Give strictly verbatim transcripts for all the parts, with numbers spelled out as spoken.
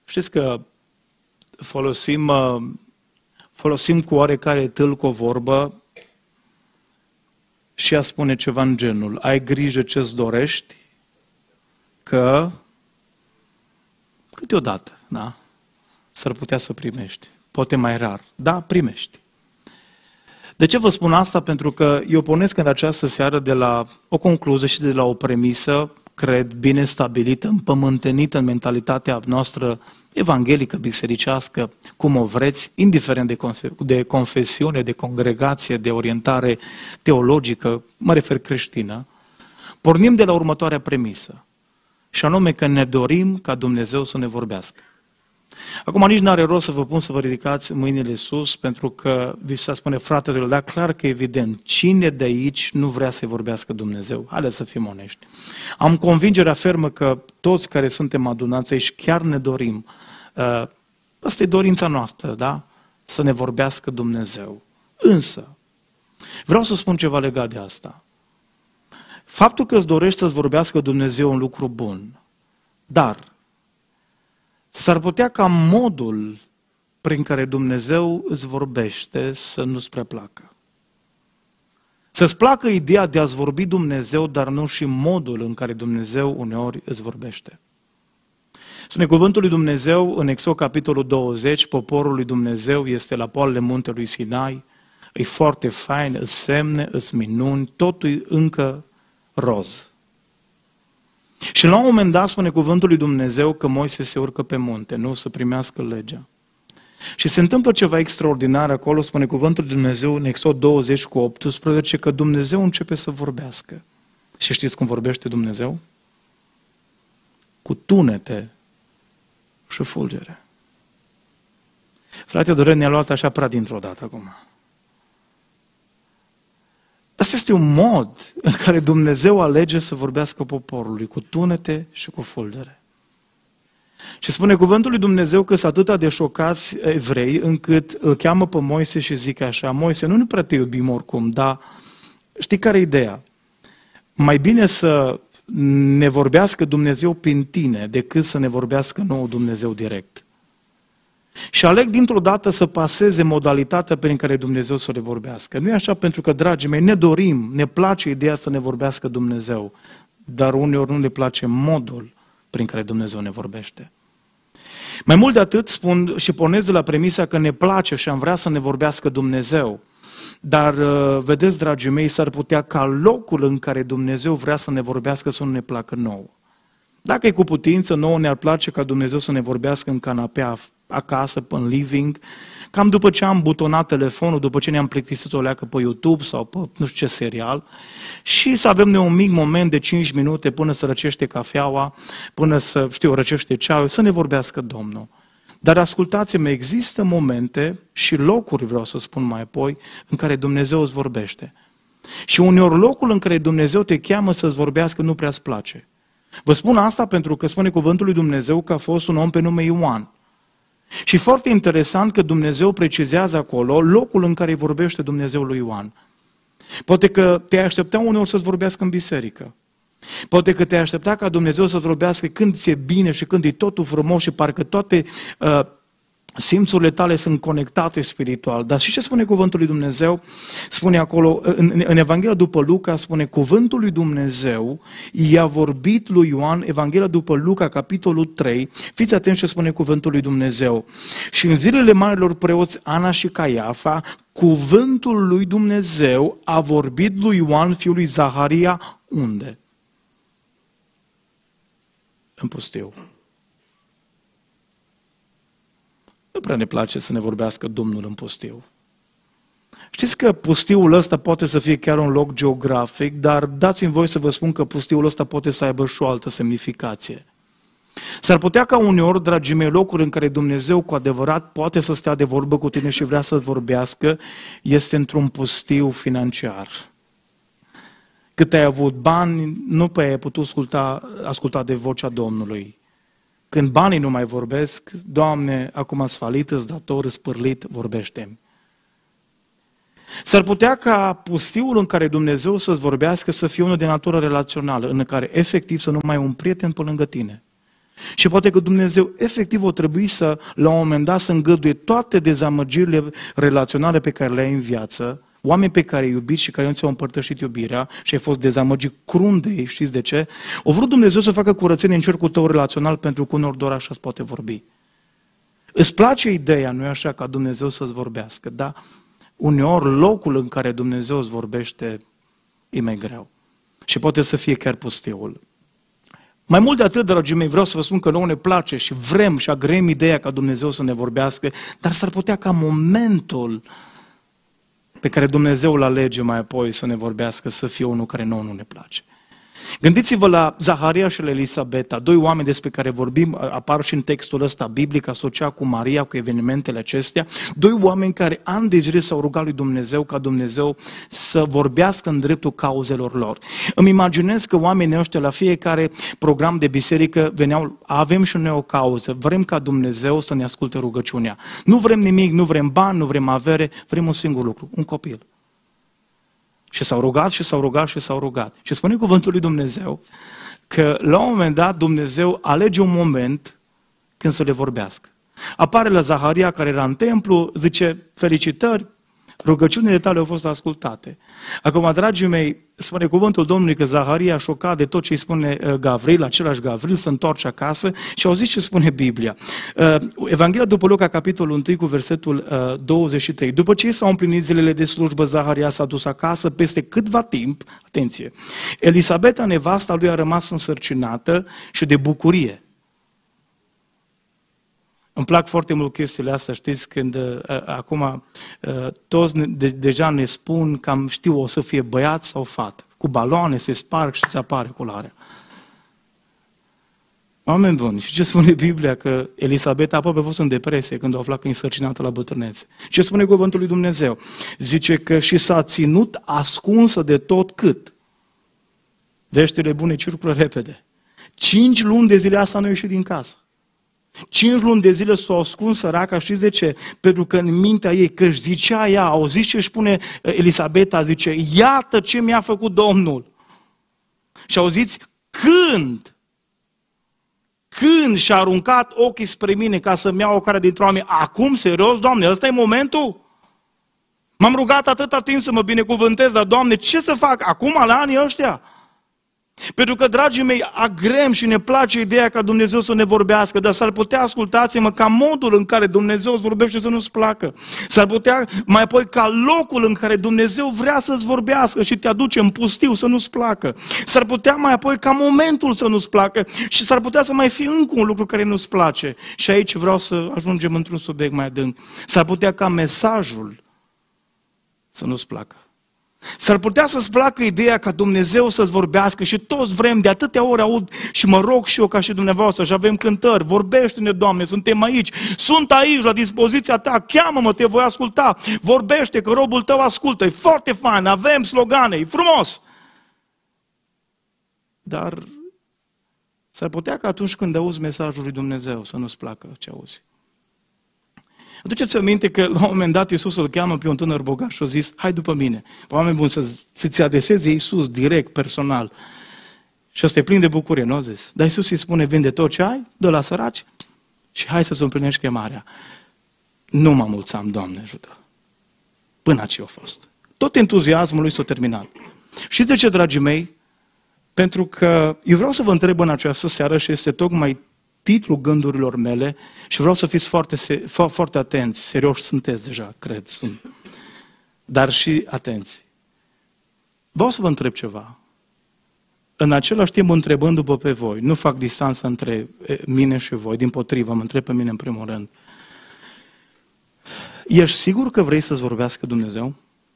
Știți că folosim, folosim cu oarecare tâlc o vorbă și ea spune ceva în genul: ai grijă ce-ți dorești, că câteodată, da, s-ar putea să primești. Poate mai rar, da, primești. De ce vă spun asta? Pentru că eu pornesc în această seară de la o concluzie și de la o premisă, cred, bine stabilită, împământenită în mentalitatea noastră evanghelică, bisericească, cum o vreți, indiferent de, de confesiune, de congregație, de orientare teologică, mă refer creștină. Pornim de la următoarea premisă, și anume că ne dorim ca Dumnezeu să ne vorbească. Acum nici nu are rost să vă pun să vă ridicați mâinile sus, pentru că vi se spune, fratele, dar clar că evident, cine de aici nu vrea să-i vorbească Dumnezeu? Haideți să fim onești. Am convingerea fermă că toți care suntem adunați aici chiar ne dorim. Asta e dorința noastră, da? Să ne vorbească Dumnezeu. Însă, vreau să spun ceva legat de asta. Faptul că îți dorești să-ți vorbească Dumnezeu un lucru bun, dar s-ar putea ca modul prin care Dumnezeu îți vorbește să nu-ți prea placă. Să-ți placă ideea de a-ți vorbi Dumnezeu, dar nu și modul în care Dumnezeu uneori îți vorbește. Spune cuvântul lui Dumnezeu în Exod capitolul douăzeci, poporul lui Dumnezeu este la poalele muntelui Sinai, e foarte fain, îți semne, îți minuni, totul e încă roz. Și la un moment dat spune cuvântul lui Dumnezeu că Moise se urcă pe munte, nu să primească legea. Și se întâmplă ceva extraordinar acolo, spune cuvântul lui Dumnezeu în Exod douăzeci cu optsprezece, că Dumnezeu începe să vorbească. Și știți cum vorbește Dumnezeu? Cu tunete și fulgere. Frate Dorel, ne-a luat așa prea dintr-o dată acum. Asta este un mod în care Dumnezeu alege să vorbească poporului, cu tunete și cu fulgere. Și spune cuvântul lui Dumnezeu că sunt atâta de șocați evrei, încât îl cheamă pe Moise și zic așa: Moise, nu ne prea te iubim oricum, dar știi care e ideea? Mai bine să ne vorbească Dumnezeu prin tine, decât să ne vorbească nouă Dumnezeu direct. Și aleg dintr-o dată să paseze modalitatea prin care Dumnezeu să le vorbească. Nu e așa? Pentru că, dragii mei, ne dorim, ne place ideea să ne vorbească Dumnezeu, dar uneori nu ne place modul prin care Dumnezeu ne vorbește. Mai mult de atât spun și pornesc de la premisa că ne place și am vrea să ne vorbească Dumnezeu, dar, vedeți, dragii mei, s-ar putea ca locul în care Dumnezeu vrea să ne vorbească să nu ne placă nouă. Dacă e cu putință, nouă ne-ar place ca Dumnezeu să ne vorbească în canapea acasă, în living, cam după ce am butonat telefonul, după ce ne-am plictisit o leacă pe YouTube sau pe nu știu ce serial, și să avem noi un mic moment de cinci minute până să răcește cafeaua, până să, știu, răcește ceaiul, să ne vorbească Domnul. Dar ascultați-mă, există momente și locuri, vreau să spun mai apoi, în care Dumnezeu îți vorbește. Și uneori locul în care Dumnezeu te cheamă să-ți vorbească nu prea-ți place. Vă spun asta pentru că spune cuvântul lui Dumnezeu că a fost un om pe nume Ioan. Și foarte interesant că Dumnezeu precizează acolo locul în care îi vorbește Dumnezeu lui Ioan. Poate că te-ai aștepta uneori să-ți vorbească în biserică. Poate că te-ai aștepta ca Dumnezeu să-ți vorbească când ți-e bine și când e totul frumos și parcă toate uh, simțurile tale sunt conectate spiritual. Dar și ce spune cuvântul lui Dumnezeu? Spune acolo, în, în Evanghelia după Luca, spune cuvântul lui Dumnezeu i-a vorbit lui Ioan, Evanghelia după Luca, capitolul trei, fiți atenți ce spune cuvântul lui Dumnezeu. Și în zilele marilor preoți Ana și Caiafa, cuvântul lui Dumnezeu a vorbit lui Ioan, fiul lui Zaharia, unde? În pustiu. Nu prea ne place să ne vorbească Domnul în pustiu. Știți că pustiul ăsta poate să fie chiar un loc geografic, dar dați-mi voi să vă spun că pustiul ăsta poate să aibă și o altă semnificație. S-ar putea ca uneori, dragii mei, locuri în care Dumnezeu cu adevărat poate să stea de vorbă cu tine și vrea să-ți vorbească, este într-un pustiu financiar. Cât ai avut bani, nu prea ai putut asculta, asculta de vocea Domnului. Când banii nu mai vorbesc, Doamne, acum ați falit, îți dator, îți pârlit, vorbește-mi. S-ar putea ca pustiul în care Dumnezeu să-ți vorbească să fie unul de natură relațională, în care efectiv să nu mai ai un prieten pe lângă tine. Și poate că Dumnezeu efectiv o trebui să, la un moment dat, să îngăduie toate dezamăgirile relaționale pe care le ai în viață, oameni pe care ai iubit și care nu ți-au împărtășit iubirea și ai fost dezamăgit crunt de ei, știți de ce? O vrut Dumnezeu să facă curățenie în cercul tău relațional, pentru că uneori doar așa îți poate vorbi. Îți place ideea, nu-i așa, ca Dumnezeu să-ți vorbească, dar uneori locul în care Dumnezeu îți vorbește e mai greu. Și poate să fie chiar pustiul. Mai mult de atât, dragii mei, vreau să vă spun că nouă ne place și vrem și agreem ideea ca Dumnezeu să ne vorbească, dar s-ar putea ca momentul pe care Dumnezeu îl alege mai apoi să ne vorbească să fie unul care nouă nu ne place. Gândiți-vă la Zaharia și la Elisabeta, doi oameni despre care vorbim, apar și în textul ăsta biblic, asociat cu Maria, cu evenimentele acestea, doi oameni care ani de zile s-au rugat lui Dumnezeu ca Dumnezeu să vorbească în dreptul cauzelor lor. Îmi imaginez că oamenii ăștia la fiecare program de biserică veneau, avem și noi o cauză, vrem ca Dumnezeu să ne asculte rugăciunea. Nu vrem nimic, nu vrem bani, nu vrem avere, vrem un singur lucru, un copil. Și s-au rugat și s-au rugat și s-au rugat. Și spune cuvântul lui Dumnezeu că la un moment dat Dumnezeu alege un moment când să le vorbească. Apare la Zaharia care era în templu, zice, felicitări, rugăciunile tale au fost ascultate. Acum, dragii mei, spune cuvântul Domnului că Zaharia, șocat de tot ce îi spune Gavril, același Gavril, se întoarce acasă și auziți ce spune Biblia. Evanghelia după Luca, capitolul unu, cu versetul douăzeci și trei. După ce s-au împlinit zilele de slujbă, Zaharia s-a dus acasă peste câtva timp, atenție, Elisabeta, nevasta lui, a rămas însărcinată și de bucurie. Îmi plac foarte mult chestiile astea, știți, când uh, acum uh, toți ne, de, deja ne spun cam știu o să fie băiat sau fată. Cu baloane se sparg și se apare culoarea. Oameni buni, și ce spune Biblia? Că Elisabeta aproape a fost în depresie când a aflat că e însărcinată la bătrânețe. Ce spune cuvântul lui Dumnezeu? Zice că și s-a ținut ascunsă de tot cât. Veștile bune circulă repede. Cinci luni de zile asta nu a ieșit din casă. Cinci luni de zile s-o ascuns săraca, știți de ce? Pentru că în mintea ei, că își zicea ea, auziți ce își spune Elisabeta, zice, iată ce mi-a făcut Domnul. Și auziți, când, când și-a aruncat ochii spre mine ca să-mi iau o care dintre oameni, acum, serios, Doamne, ăsta e momentul? M-am rugat atâta timp să mă binecuvântez, dar Doamne, ce să fac acum la anii ăștia? Pentru că, dragii mei, agrem și ne place ideea ca Dumnezeu să ne vorbească, dar s-ar putea, ascultați-mă, ca modul în care Dumnezeu îți vorbește să nu-ți placă. S-ar putea mai apoi ca locul în care Dumnezeu vrea să-ți vorbească și te aduce în pustiu să nu-ți placă. S-ar putea mai apoi ca momentul să nu-ți placă și s-ar putea să mai fie încă un lucru care nu-ți place. Și aici vreau să ajungem într-un subiect mai adânc. S-ar putea ca mesajul să nu-ți placă. S-ar putea să-ți placă ideea ca Dumnezeu să-ți vorbească și toți vrem, de atâtea ori aud și mă rog și eu ca și dumneavoastră și avem cântări, vorbește-ne, Doamne, suntem aici, sunt aici la dispoziția ta, cheamă-mă, te voi asculta, vorbește că robul tău ascultă, e foarte fain, avem slogane, e frumos. Dar s-ar putea că atunci când auzi mesajul lui Dumnezeu să nu-ți placă ce auzi. Aduceți aminte că la un moment dat Iisus îl cheamă pe un tânăr bogat și a zis, hai după mine. Oameni buni, să-ți adreseze Iisus direct, personal. Și ăsta e plin de bucurie, nu a zis? Dar Iisus îi spune, vinde tot ce ai, dă la săraci și hai să-ți împlinești chemarea. Nu mă mulțam, Doamne ajută. Până aici a fost. Tot entuziasmul lui s-a terminat. Știți de ce, dragii mei? Pentru că eu vreau să vă întreb în această seară și este tocmai titlul gândurilor mele și vreau să fiți foarte, foarte atenți, serioși sunteți deja, cred, sunt, dar și atenți. Vreau să vă întreb ceva. În același timp, întrebându-vă pe voi, nu fac distanță între mine și voi, dimpotrivă, mă întreb pe mine în primul rând. Ești sigur că vrei să-ți vorbească Dumnezeu?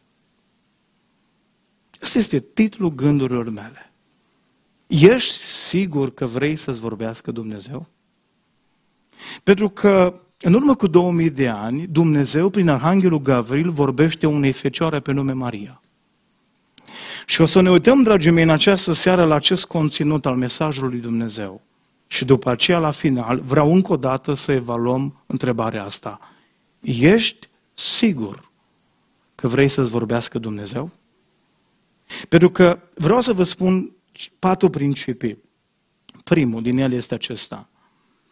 Ăsta este titlul gândurilor mele. Ești sigur că vrei să-ți vorbească Dumnezeu? Pentru că în urmă cu două mii de ani, Dumnezeu, prin Arhanghelul Gavril, vorbește unei fecioare pe nume Maria. Și o să ne uităm, dragii mei, în această seară la acest conținut al mesajului lui Dumnezeu. Și după aceea, la final, vreau încă o dată să evaluăm întrebarea asta. Ești sigur că vrei să-ți vorbească Dumnezeu? Pentru că vreau să vă spun patru principii. Primul din ele este acesta.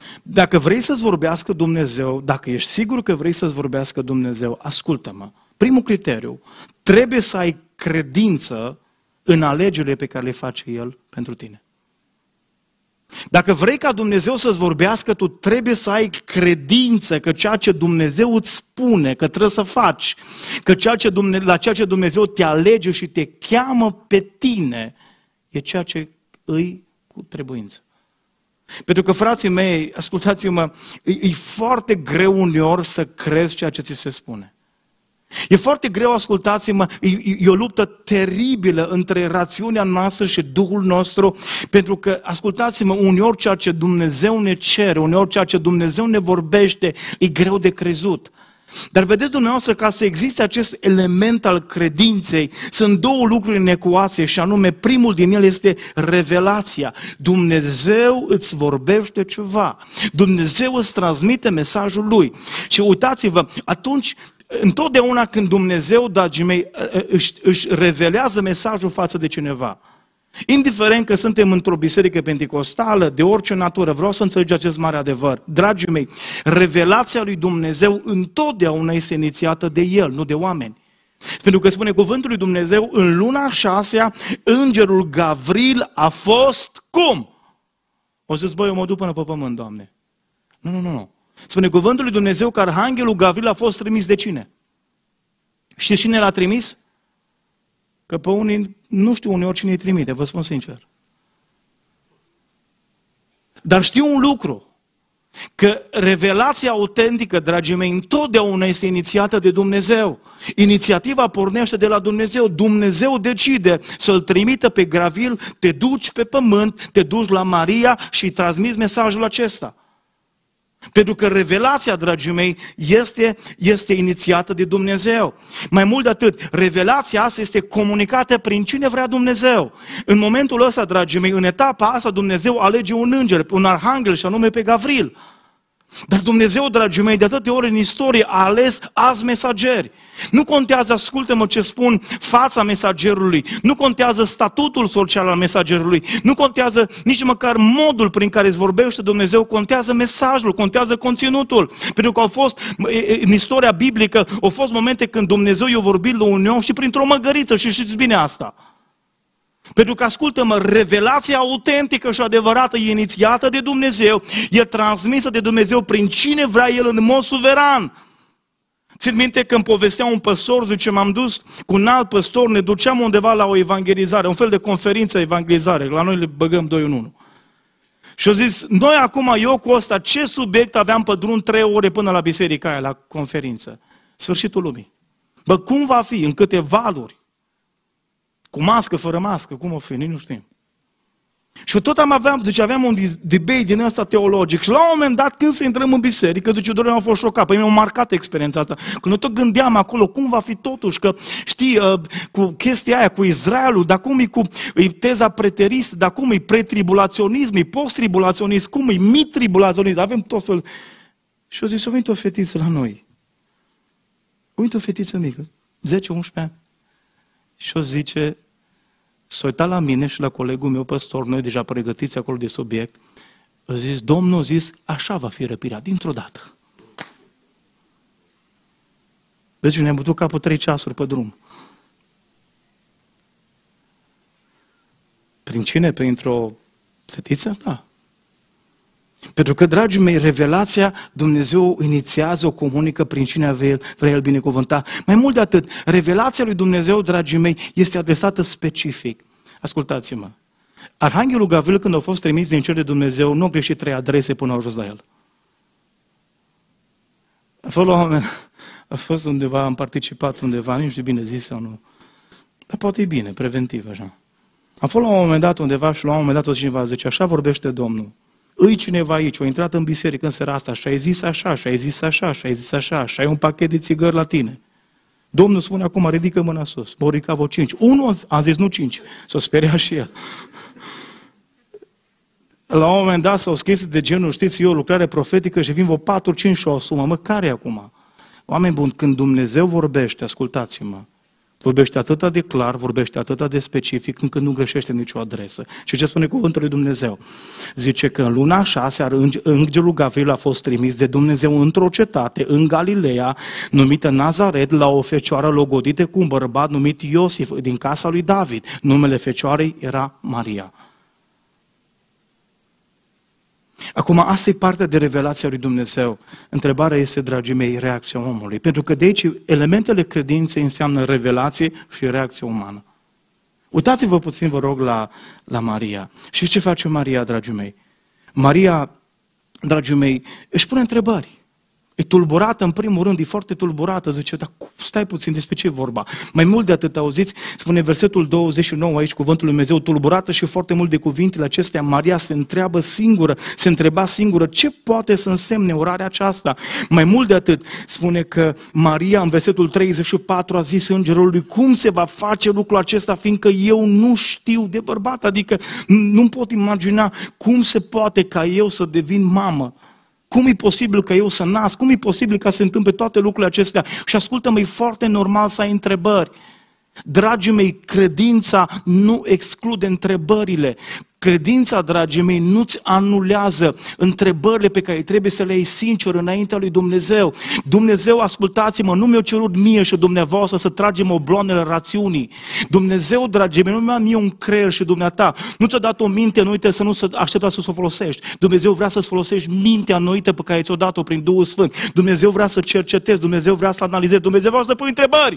Dacă vrei să-ți vorbească Dumnezeu, dacă ești sigur că vrei să-ți vorbească Dumnezeu, ascultă-mă. Primul criteriu, trebuie să ai credință în alegerile pe care le face El pentru tine. Dacă vrei ca Dumnezeu să-ți vorbească, tu trebuie să ai credință că ceea ce Dumnezeu îți spune, că trebuie să faci, că ceea ce Dumnezeu, la ceea ce Dumnezeu te alege și te cheamă pe tine, e ceea ce îi cu trebuință. Pentru că, frații mei, ascultați-mă, e, e foarte greu uneori să crezi ceea ce ți se spune. E foarte greu, ascultați-mă, e, e o luptă teribilă între rațiunea noastră și Duhul nostru, pentru că, ascultați-mă, uneori ceea ce Dumnezeu ne cere, uneori ceea ce Dumnezeu ne vorbește, e greu de crezut. Dar vedeți dumneavoastră, ca să existe acest element al credinței, sunt două lucruri în ecuație și anume, primul din ele este revelația. Dumnezeu îți vorbește ceva. Dumnezeu îți transmite mesajul Lui. Și uitați-vă, atunci, întotdeauna când Dumnezeu, dragii mei, își, își revelează mesajul față de cineva, indiferent că suntem într-o biserică penticostală, de orice natură, vreau să înțelegi acest mare adevăr. Dragii mei, revelația lui Dumnezeu întotdeauna este inițiată de El, nu de oameni. Pentru că spune cuvântul lui Dumnezeu, în luna a șasea, îngerul Gavril a fost cum? O zis, băi, eu mă duc până pe pământ, Doamne. Nu, nu, nu, nu. Spune cuvântul lui Dumnezeu că arhanghelul Gavril a fost trimis de cine? Știți cine l-a trimis? Că pe unii, nu știu uneori cine îi trimite, vă spun sincer. Dar știu un lucru, că revelația autentică, dragii mei, întotdeauna este inițiată de Dumnezeu. Inițiativa pornește de la Dumnezeu. Dumnezeu decide să-l trimită pe Gavril, te duci pe pământ, te duci la Maria și îi transmiți mesajul acesta. Pentru că revelația, dragii mei, este, este inițiată de Dumnezeu. Mai mult de atât, revelația asta este comunicată prin cine vrea Dumnezeu. În momentul ăsta, dragii mei, în etapa asta, Dumnezeu alege un înger, un arhanghel și anume pe Gavril. Dar Dumnezeu, dragii mei, de atâtea ori în istorie a ales alți mesageri. Nu contează, ascultă-mă ce spun, fața mesagerului, nu contează statutul social al mesagerului, nu contează nici măcar modul prin care îți vorbește Dumnezeu, contează mesajul, contează conținutul. Pentru că au fost, în istoria biblică, au fost momente când Dumnezeu i-a vorbit la un om și printr-o măgăriță, și știți bine asta. Pentru că, ascultă-mă, revelația autentică și adevărată e inițiată de Dumnezeu, e transmisă de Dumnezeu prin cine vrea El în mod suveran. Țin minte că îmi povestea un păstor, zice, m-am dus cu un alt păstor, ne duceam undeva la o evangelizare, un fel de conferință evangelizare, la noi le băgăm doi în unu. Și au zis, noi acum, eu cu ăsta, ce subiect aveam pe drum trei ore până la biserica aia, la conferință? Sfârșitul lumii. Bă, cum va fi? În câte valuri? Cu mască, fără mască, cum o fi? Nici nu știm. Și tot am aveam, zice, aveam un debate din ăsta teologic și la un moment dat când să intrăm în biserică, zice, doar am fost șocat, păi mi-a marcat experiența asta. Când eu tot gândeam acolo, cum va fi totuși, că știi, cu chestia aia, cu Israelul, dar cum e cu e teza preteristă, dar cum e pretribulaționism, e post-tribulaționism, cum e mid-tribulaționism, avem tot fel. Și eu zic, a venit o fetiță la noi. A venit o fetiță mică, zece unsprezece ani. Și o zice, s-a uitat la mine și la colegul meu păstor, noi deja pregătiți acolo de subiect, a zis, Domnul a zis, așa va fi răpirea, dintr-o dată. Deci ne-am bătut capul trei ceasuri pe drum. Prin cine? Printr-o fetiță? Da. Pentru că, dragii mei, revelația Dumnezeu inițiază, o comunică prin cine vrea El, vrea El binecuvânta. Mai mult de atât, revelația lui Dumnezeu, dragii mei, este adresată specific. Ascultați-mă. Arhanghelul Gavril, când a fost trimis din cer de Dumnezeu, nu a greșit trei adrese până a ajuns la el. A fost, la un moment, a fost undeva, am participat undeva, nu știu bine zis sau nu, dar poate e bine, preventiv așa. Am fost la un moment dat undeva și la un moment dat o cineva zice, așa vorbește Domnul. Îi cineva aici, a intrat în biserică în seara asta și a zis așa, și a zis așa, și a zis așa, și ai un pachet de țigări la tine. Domnul spune acum, ridică mâna sus. M-au ridicat vreo cinci. Unul a zis, nu cinci. S-a speriat și el. La un moment dat s-au scris de genul, știți, eu lucrare profetică și vin vreo patru, cinci și o asumă. Mă, care e acum? Oameni buni, când Dumnezeu vorbește, ascultați-mă, Vorbește atât de clar, vorbește atât de specific, încât nu greșește nicio adresă. Și ce spune cuvântul lui Dumnezeu? Zice că în luna a șasea, îngerul Gavril a fost trimis de Dumnezeu într-o cetate, în Galileea, numită Nazaret, la o fecioară logodită cu un bărbat numit Iosif, din casa lui David. Numele fecioarei era Maria. Acum, asta e partea de revelația lui Dumnezeu. Întrebarea este, dragii mei, reacția omului. Pentru că de aici elementele credinței înseamnă revelație și reacție umană. Uitați-vă puțin, vă rog, la, la Maria. Și ce face Maria, dragii mei? Maria, dragii mei, își pune întrebări. E tulburată, în primul rând, e foarte tulburată. Zice, dar stai puțin, despre ce e vorba? Mai mult de atât, auziți, spune versetul douăzeci și nouă aici, cuvântul lui Dumnezeu, tulburată și foarte mult de cuvintele acestea, Maria se întreabă singură, se întreba singură, ce poate să însemne orarea aceasta? Mai mult de atât, spune că Maria, în versetul treizeci și patru, a zis îngerului, cum se va face lucrul acesta, fiindcă eu nu știu de bărbat, adică nu-mi pot imagina cum se poate ca eu să devin mamă. Cum e posibil ca eu să nasc? Cum e posibil ca să se întâmple toate lucrurile acestea? Și ascultă-mă, e foarte normal să ai întrebări. Dragii mei, credința nu exclude întrebările. Credința, dragii mei, nu-ți anulează întrebările pe care trebuie să le ai sincer înaintea lui Dumnezeu. Dumnezeu, ascultați-mă, nu mi-a cerut mie și dumneavoastră să tragem obloanele rațiunii. Dumnezeu, dragii mei, nu mi-a mie un creier și dumneata. Nu ți-a dat o minte anuită să nu se aștepta să o folosești. Dumnezeu vrea să-ți folosești mintea anuită pe care ți-o dat-o prin Duhul Sfânt. Dumnezeu vrea să cercetezi, Dumnezeu vrea să analizezi, Dumnezeu vrea să pui întrebări.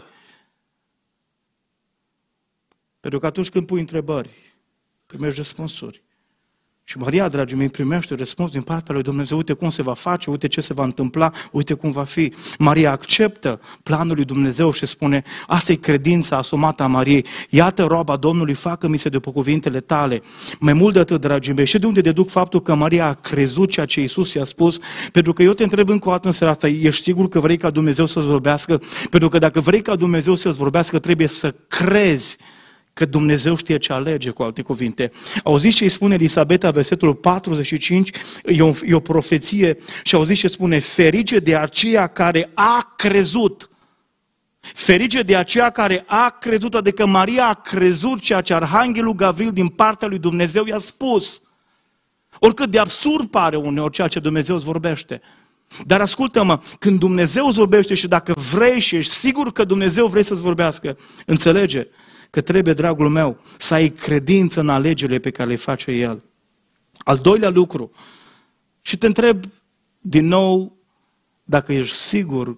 Pentru că atunci când pui întrebări, primești răspunsuri. Și Maria, dragii mei, primește răspuns din partea lui Dumnezeu. Uite cum se va face, uite ce se va întâmpla, uite cum va fi. Maria acceptă planul lui Dumnezeu și spune, asta e credința asumată a Mariei. Iată roaba Domnului, facă-mi se după cuvintele tale. Mai mult de atât, dragii mei, și de unde deduc faptul că Maria a crezut ceea ce Iisus i-a spus? Pentru că eu te întreb încă o dată în seara asta, ești sigur că vrei ca Dumnezeu să-ți vorbească? Pentru că dacă vrei ca Dumnezeu să-ți vorbească, trebuie să crezi că Dumnezeu știe ce alege, cu alte cuvinte. Auziți ce îi spune Elisabeta, versetul patruzeci și cinci, e o, e o profeție, și auziți ce spune, ferice de aceea care a crezut. Ferice de aceea care a crezut, adică Maria a crezut ceea ce Arhanghelul Gavril din partea lui Dumnezeu i-a spus. Oricât de absurd pare uneori ceea ce Dumnezeu îți vorbește. Dar ascultă-mă, când Dumnezeu îți vorbește și dacă vrei și ești sigur că Dumnezeu vrei să-ți vorbească, înțelege că trebuie, dragul meu, să ai credință în alegerile pe care le face El. Al doilea lucru, și te întreb din nou dacă ești sigur,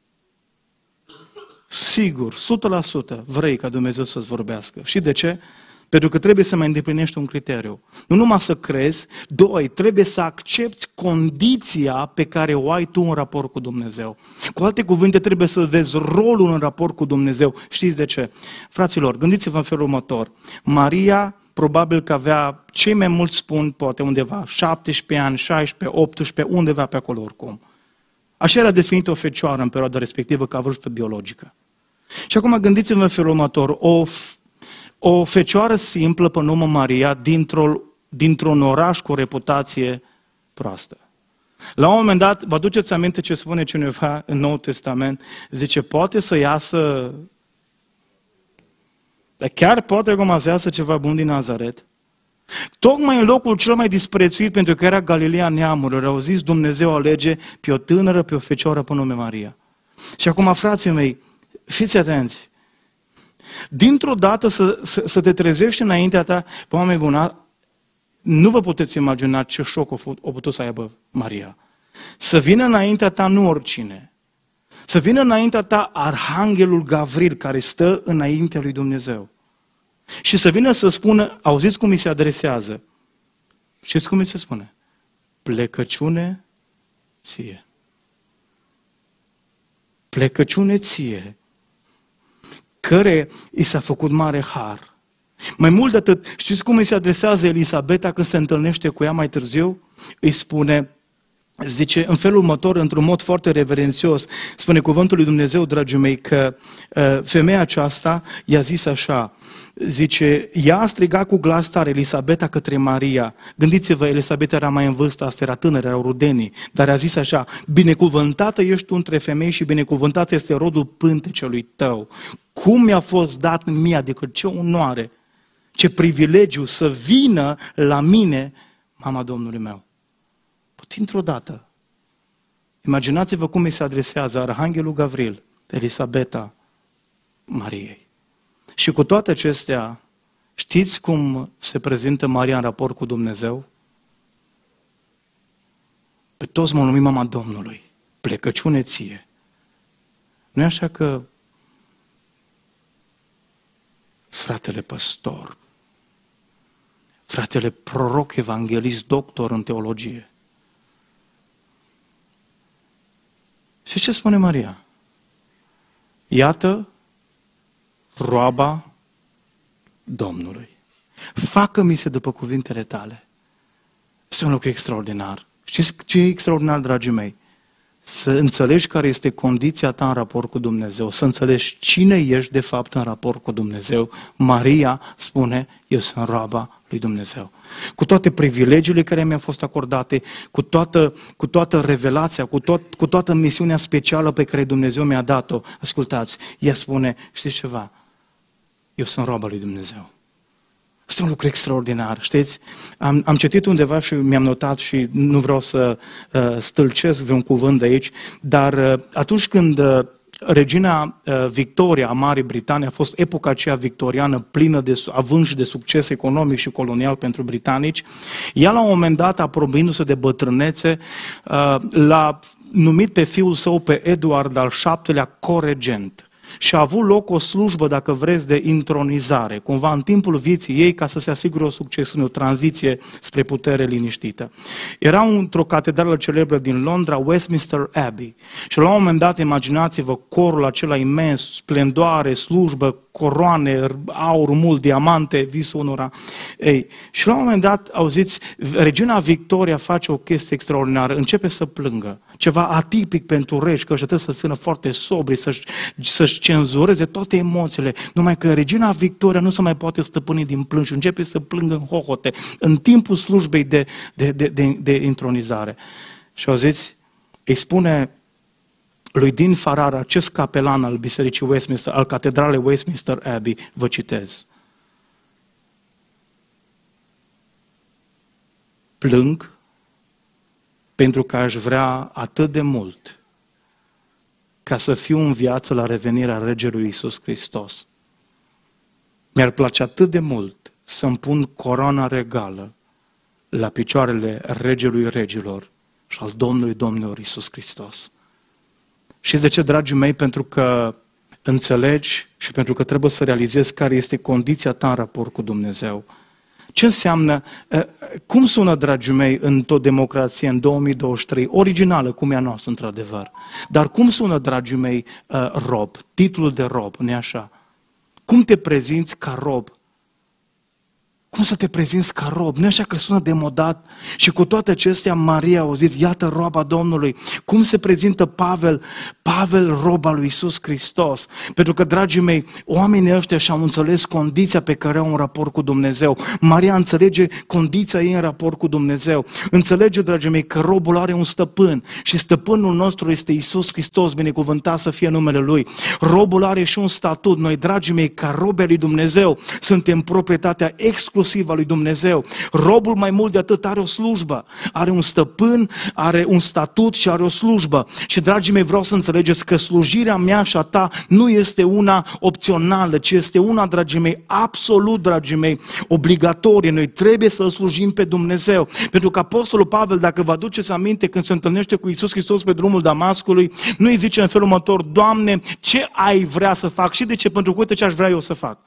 sigur, o sută la sută vrei ca Dumnezeu să-ți vorbească. Și de ce? Pentru că trebuie să mai îndeplinești un criteriu. Nu numai să crezi, doi, trebuie să accepti condiția pe care o ai tu în raport cu Dumnezeu. Cu alte cuvinte, trebuie să vezi rolul în raport cu Dumnezeu. Știți de ce? Fraților, gândiți-vă în felul următor. Maria probabil că avea, cei mai mulți spun, poate undeva, șaptesprezece ani, șaisprezece, optsprezece, undeva pe acolo oricum. Așa era definită o fecioară în perioada respectivă ca vârstă biologică. Și acum gândiți-vă în felul următor. O O fecioară simplă pe nume Maria dintr-o, dintr-un oraș cu o reputație proastă. La un moment dat, vă aduceți aminte ce spune cineva în Noul Testament? Zice, poate să iasă, dar chiar poate acum să iasă ceva bun din Nazaret? Tocmai în locul cel mai disprețuit, pentru că era Galileea neamurilor, au zis Dumnezeu alege pe o tânără, pe o fecioară pe nume Maria. Și acum, frații mei, fiți atenți. Dintr-o dată să, să, să te trezești înaintea ta, pe oameni buni, nu vă puteți imagina ce șoc o, o putut să aibă Maria. Să vină înaintea ta nu oricine, să vină înaintea ta Arhanghelul Gavril care stă înaintea lui Dumnezeu. Și să vină să spună, auziți cum îi se adresează? Știți cum îi se spune? Plecăciune ție. Plecăciune ție. Care i s-a făcut mare har. Mai mult de atât, știți cum îi se adresează Elisabeta când se întâlnește cu ea mai târziu? Îi spune, zice în felul următor, într-un mod foarte reverențios, spune cuvântul lui Dumnezeu, dragii mei, că uh, femeia aceasta i-a zis așa, zice, ea a strigat cu glas tare, Elisabeta, către Maria. Gândiți-vă, Elisabeta era mai în vârstă, asta era tânără, erau rudenii, dar a zis așa, binecuvântată ești tu între femei și binecuvântat este rodul pântecelui tău. Cum mi-a fost dat mie, adică ce onoare, ce privilegiu să vină la mine mama Domnului meu. Dintr-o dată, imaginați-vă cum îi se adresează Arhanghelul Gavril, Elisabeta, Mariei. Și cu toate acestea, știți cum se prezintă Maria în raport cu Dumnezeu? Pe toți mă numim mama Domnului, plecăciune ție. Nu e așa că fratele păstor, fratele proroc, evanghelist, doctor în teologie, și ce spune Maria? Iată roaba Domnului. Facă-mi se după cuvintele tale. Este un lucru extraordinar. Știți ce e extraordinar, dragii mei? Să înțelegi care este condiția ta în raport cu Dumnezeu, să înțelegi cine ești de fapt în raport cu Dumnezeu. Maria spune, eu sunt roaba lui Dumnezeu. Cu toate privilegiile care mi-au fost acordate, cu toată, cu toată revelația, cu, tot, cu toată misiunea specială pe care Dumnezeu mi-a dat-o, ascultați, ea spune, știți ceva, eu sunt roaba lui Dumnezeu. Este un lucru extraordinar, știți? Am, am citit undeva și mi-am notat și nu vreau să uh, stâlcesc vreun cuvânt de aici, dar uh, atunci când uh, regina uh, Victoria a Marii Britanii, a fost epoca aceea victoriană plină de avânt și de succes economic și colonial pentru britanici, ea la un moment dat, aprobindu-se de bătrânețe, uh, l-a numit pe fiul său, pe Eduard al șaptelea, coregent. Și a avut loc o slujbă, dacă vreți, de intronizare, cumva în timpul vieții ei, ca să se asigure o succesiune, o tranziție spre putere liniștită. Era într-o catedrală celebră din Londra, Westminster Abbey. Și la un moment dat, imaginați-vă corul acela imens, splendoare, slujbă, coroane, aur mult, diamante, visul unora. Ei, și la un moment dat, auziți, regina Victoria face o chestie extraordinară, începe să plângă. Ceva atipic pentru regi, că ăștia trebuie să țină foarte sobri, să-și, să-și cenzureze toate emoțiile. Numai că regina Victoria nu se mai poate stăpâni din plâns și începe să plângă în hohote în timpul slujbei de, de, de, de, de intronizare. Și auziți, îi spune lui Dean Farrar, acest capelan al Bisericii Westminster, al Catedralei Westminster Abbey, vă citez. Plâng pentru că aș vrea atât de mult ca să fiu în viață la revenirea Regelui Iisus Hristos. Mi-ar place atât de mult să-mi pun coroana regală la picioarele Regelui Regilor și al Domnului Domnilor Iisus Hristos. Știți de ce, dragii mei? Pentru că înțelegi și pentru că trebuie să realizezi care este condiția ta în raport cu Dumnezeu. Ce înseamnă, cum sună, dragii mei, în tot democrație, în două mii douăzeci și trei, originală, cum e a noastră, într-adevăr. Dar cum sună, dragii mei, rob, titlul de rob, nu-i așa? Cum te prezinți ca rob? Cum să te prezinți ca rob? Nu așa că sună demodat? Și cu toate acestea, Maria, auziți, iată roaba Domnului. Cum se prezintă Pavel? Pavel, roba lui Iisus Hristos. Pentru că, dragii mei, oamenii ăștia și-au înțeles condiția pe care au un raport cu Dumnezeu. Maria înțelege condiția ei în raport cu Dumnezeu. Înțelege, dragii mei, că robul are un stăpân și stăpânul nostru este Iisus Hristos, binecuvântat să fie numele Lui. Robul are și un statut. Noi, dragii mei, ca robi ai lui Dumnezeu, suntem proprietatea exclusivă a lui Dumnezeu. Robul mai mult de atât are o slujbă, are un stăpân, are un statut și are o slujbă. Și, dragii mei, vreau să înțelegeți că slujirea mea și a ta nu este una opțională, ci este una, dragii mei, absolut, dragii mei, obligatorie. Noi trebuie să-L slujim pe Dumnezeu. Pentru că Apostolul Pavel, dacă vă aduceți aminte, când se întâlnește cu Iisus Hristos pe drumul Damascului, nu îi zice în felul următor: Doamne, ce ai vrea să fac? Și de ce? Pentru că uite ce aș vrea eu să fac.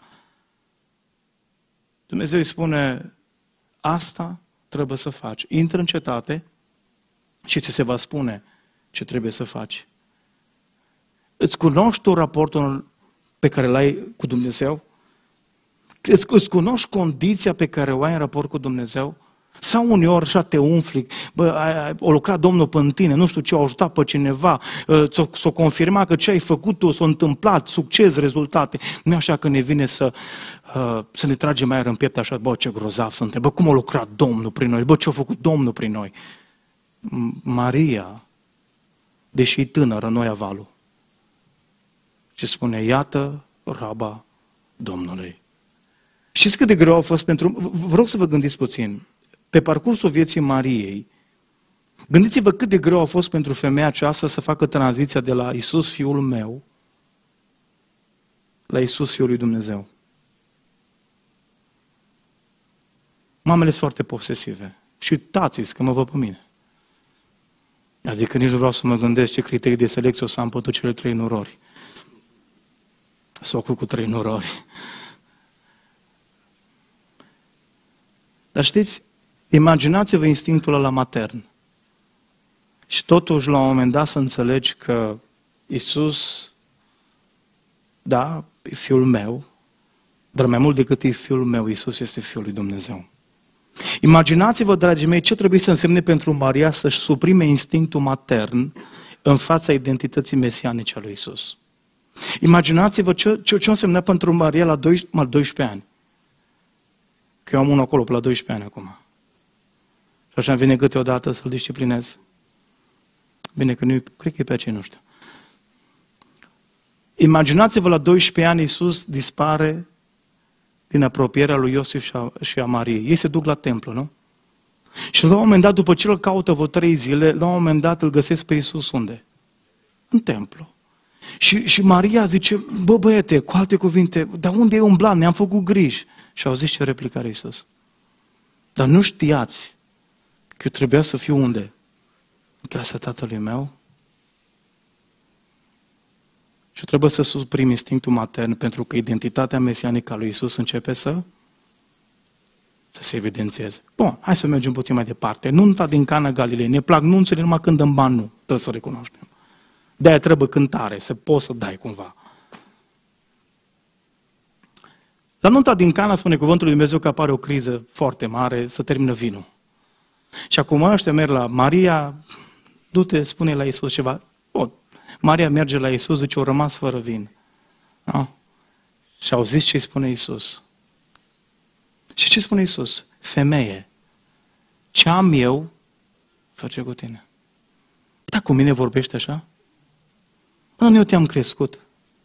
Dumnezeu îi spune: asta trebuie să faci. Intră în cetate și ți se va spune ce trebuie să faci. Îți cunoști tu raportul pe care l-ai cu Dumnezeu? Îți, îți cunoști condiția pe care o ai în raport cu Dumnezeu? Sau uneori așa te umfli, bă, a, a lucrat Domnul pe tine, nu știu ce, a ajutat pe cineva, s-o, s-o confirma că ce ai făcut tu s-a întâmplat, succes, rezultate. Nu e așa că ne vine să, să ne tragem aer în piept așa, bă, ce grozav suntem, bă, cum a lucrat Domnul prin noi, bă, ce a făcut Domnul prin noi. Maria, deși e tânără, nu ia valul. Și spune, iată raba Domnului. Știți cât de greu a fost pentru... Vă rog să vă gândiți puțin. Pe parcursul vieții Mariei, gândiți-vă cât de greu a fost pentru femeia aceasta să facă tranziția de la Iisus Fiul meu la Iisus Fiul lui Dumnezeu. Mamele sunt foarte posesive. Și uitați-ți că mă văd pe mine. Adică nici nu vreau să mă gândesc ce criterii de selecție o să am pentru cele trei norori. Socul cu trei norori. Dar știți, imaginați-vă instinctul ăla matern. Și totuși, la un moment dat, să înțelegi că Iisus, da, e Fiul meu, dar mai mult decât e Fiul meu, Iisus este Fiul lui Dumnezeu. Imaginați-vă, dragii mei, ce trebuie să însemne pentru Maria să-și suprime instinctul matern în fața identității mesianice a lui Iisus. Imaginați-vă ce, ce, ce însemna pentru Maria la doisprezece ani. Că eu am unul acolo pe la doisprezece ani acum. Și așa îmi vine câteodată să-l disciplinez. Bine că nu, cred că e pe aceea, nu știu. Imaginați-vă la doisprezece ani Iisus dispare din apropierea lui Iosif și a, și a Mariei. Ei se duc la templu, nu? Și la un moment dat, după ce îl caută vreo trei zile, la un moment dat îl găsesc pe Iisus unde? În templu. Și, și Maria zice, bă băiete, cu alte cuvinte, dar unde e umblat? Ne-am făcut griji. Și au zis ce replică are Iisus. Dar nu știați că eu trebuia să fiu unde? În casa tatălui meu? Și trebuie să suprim instinctul matern pentru că identitatea mesianică a lui Iisus începe să, să se evidențieze. Bun, hai să mergem puțin mai departe. Nunta din Cana Galilei. Ne plac nunțele numai când în bani nu. Trebuie să recunoaștem. De-aia trebuie cântare, să poți să dai cumva. La nunta din Cana spune cuvântul lui Dumnezeu că apare o criză foarte mare, să termină vinul. Și acum ăștia merg la Maria, du-te, spune la Iisus ceva. Bun. Maria merge la Iisus, zice, au rămas fără vin. Da? Și au zis ce îi spune Iisus. Și ce spune Iisus? Femeie, ce am eu, face cu tine. Dar cu mine vorbește așa? Nu, eu te-am crescut.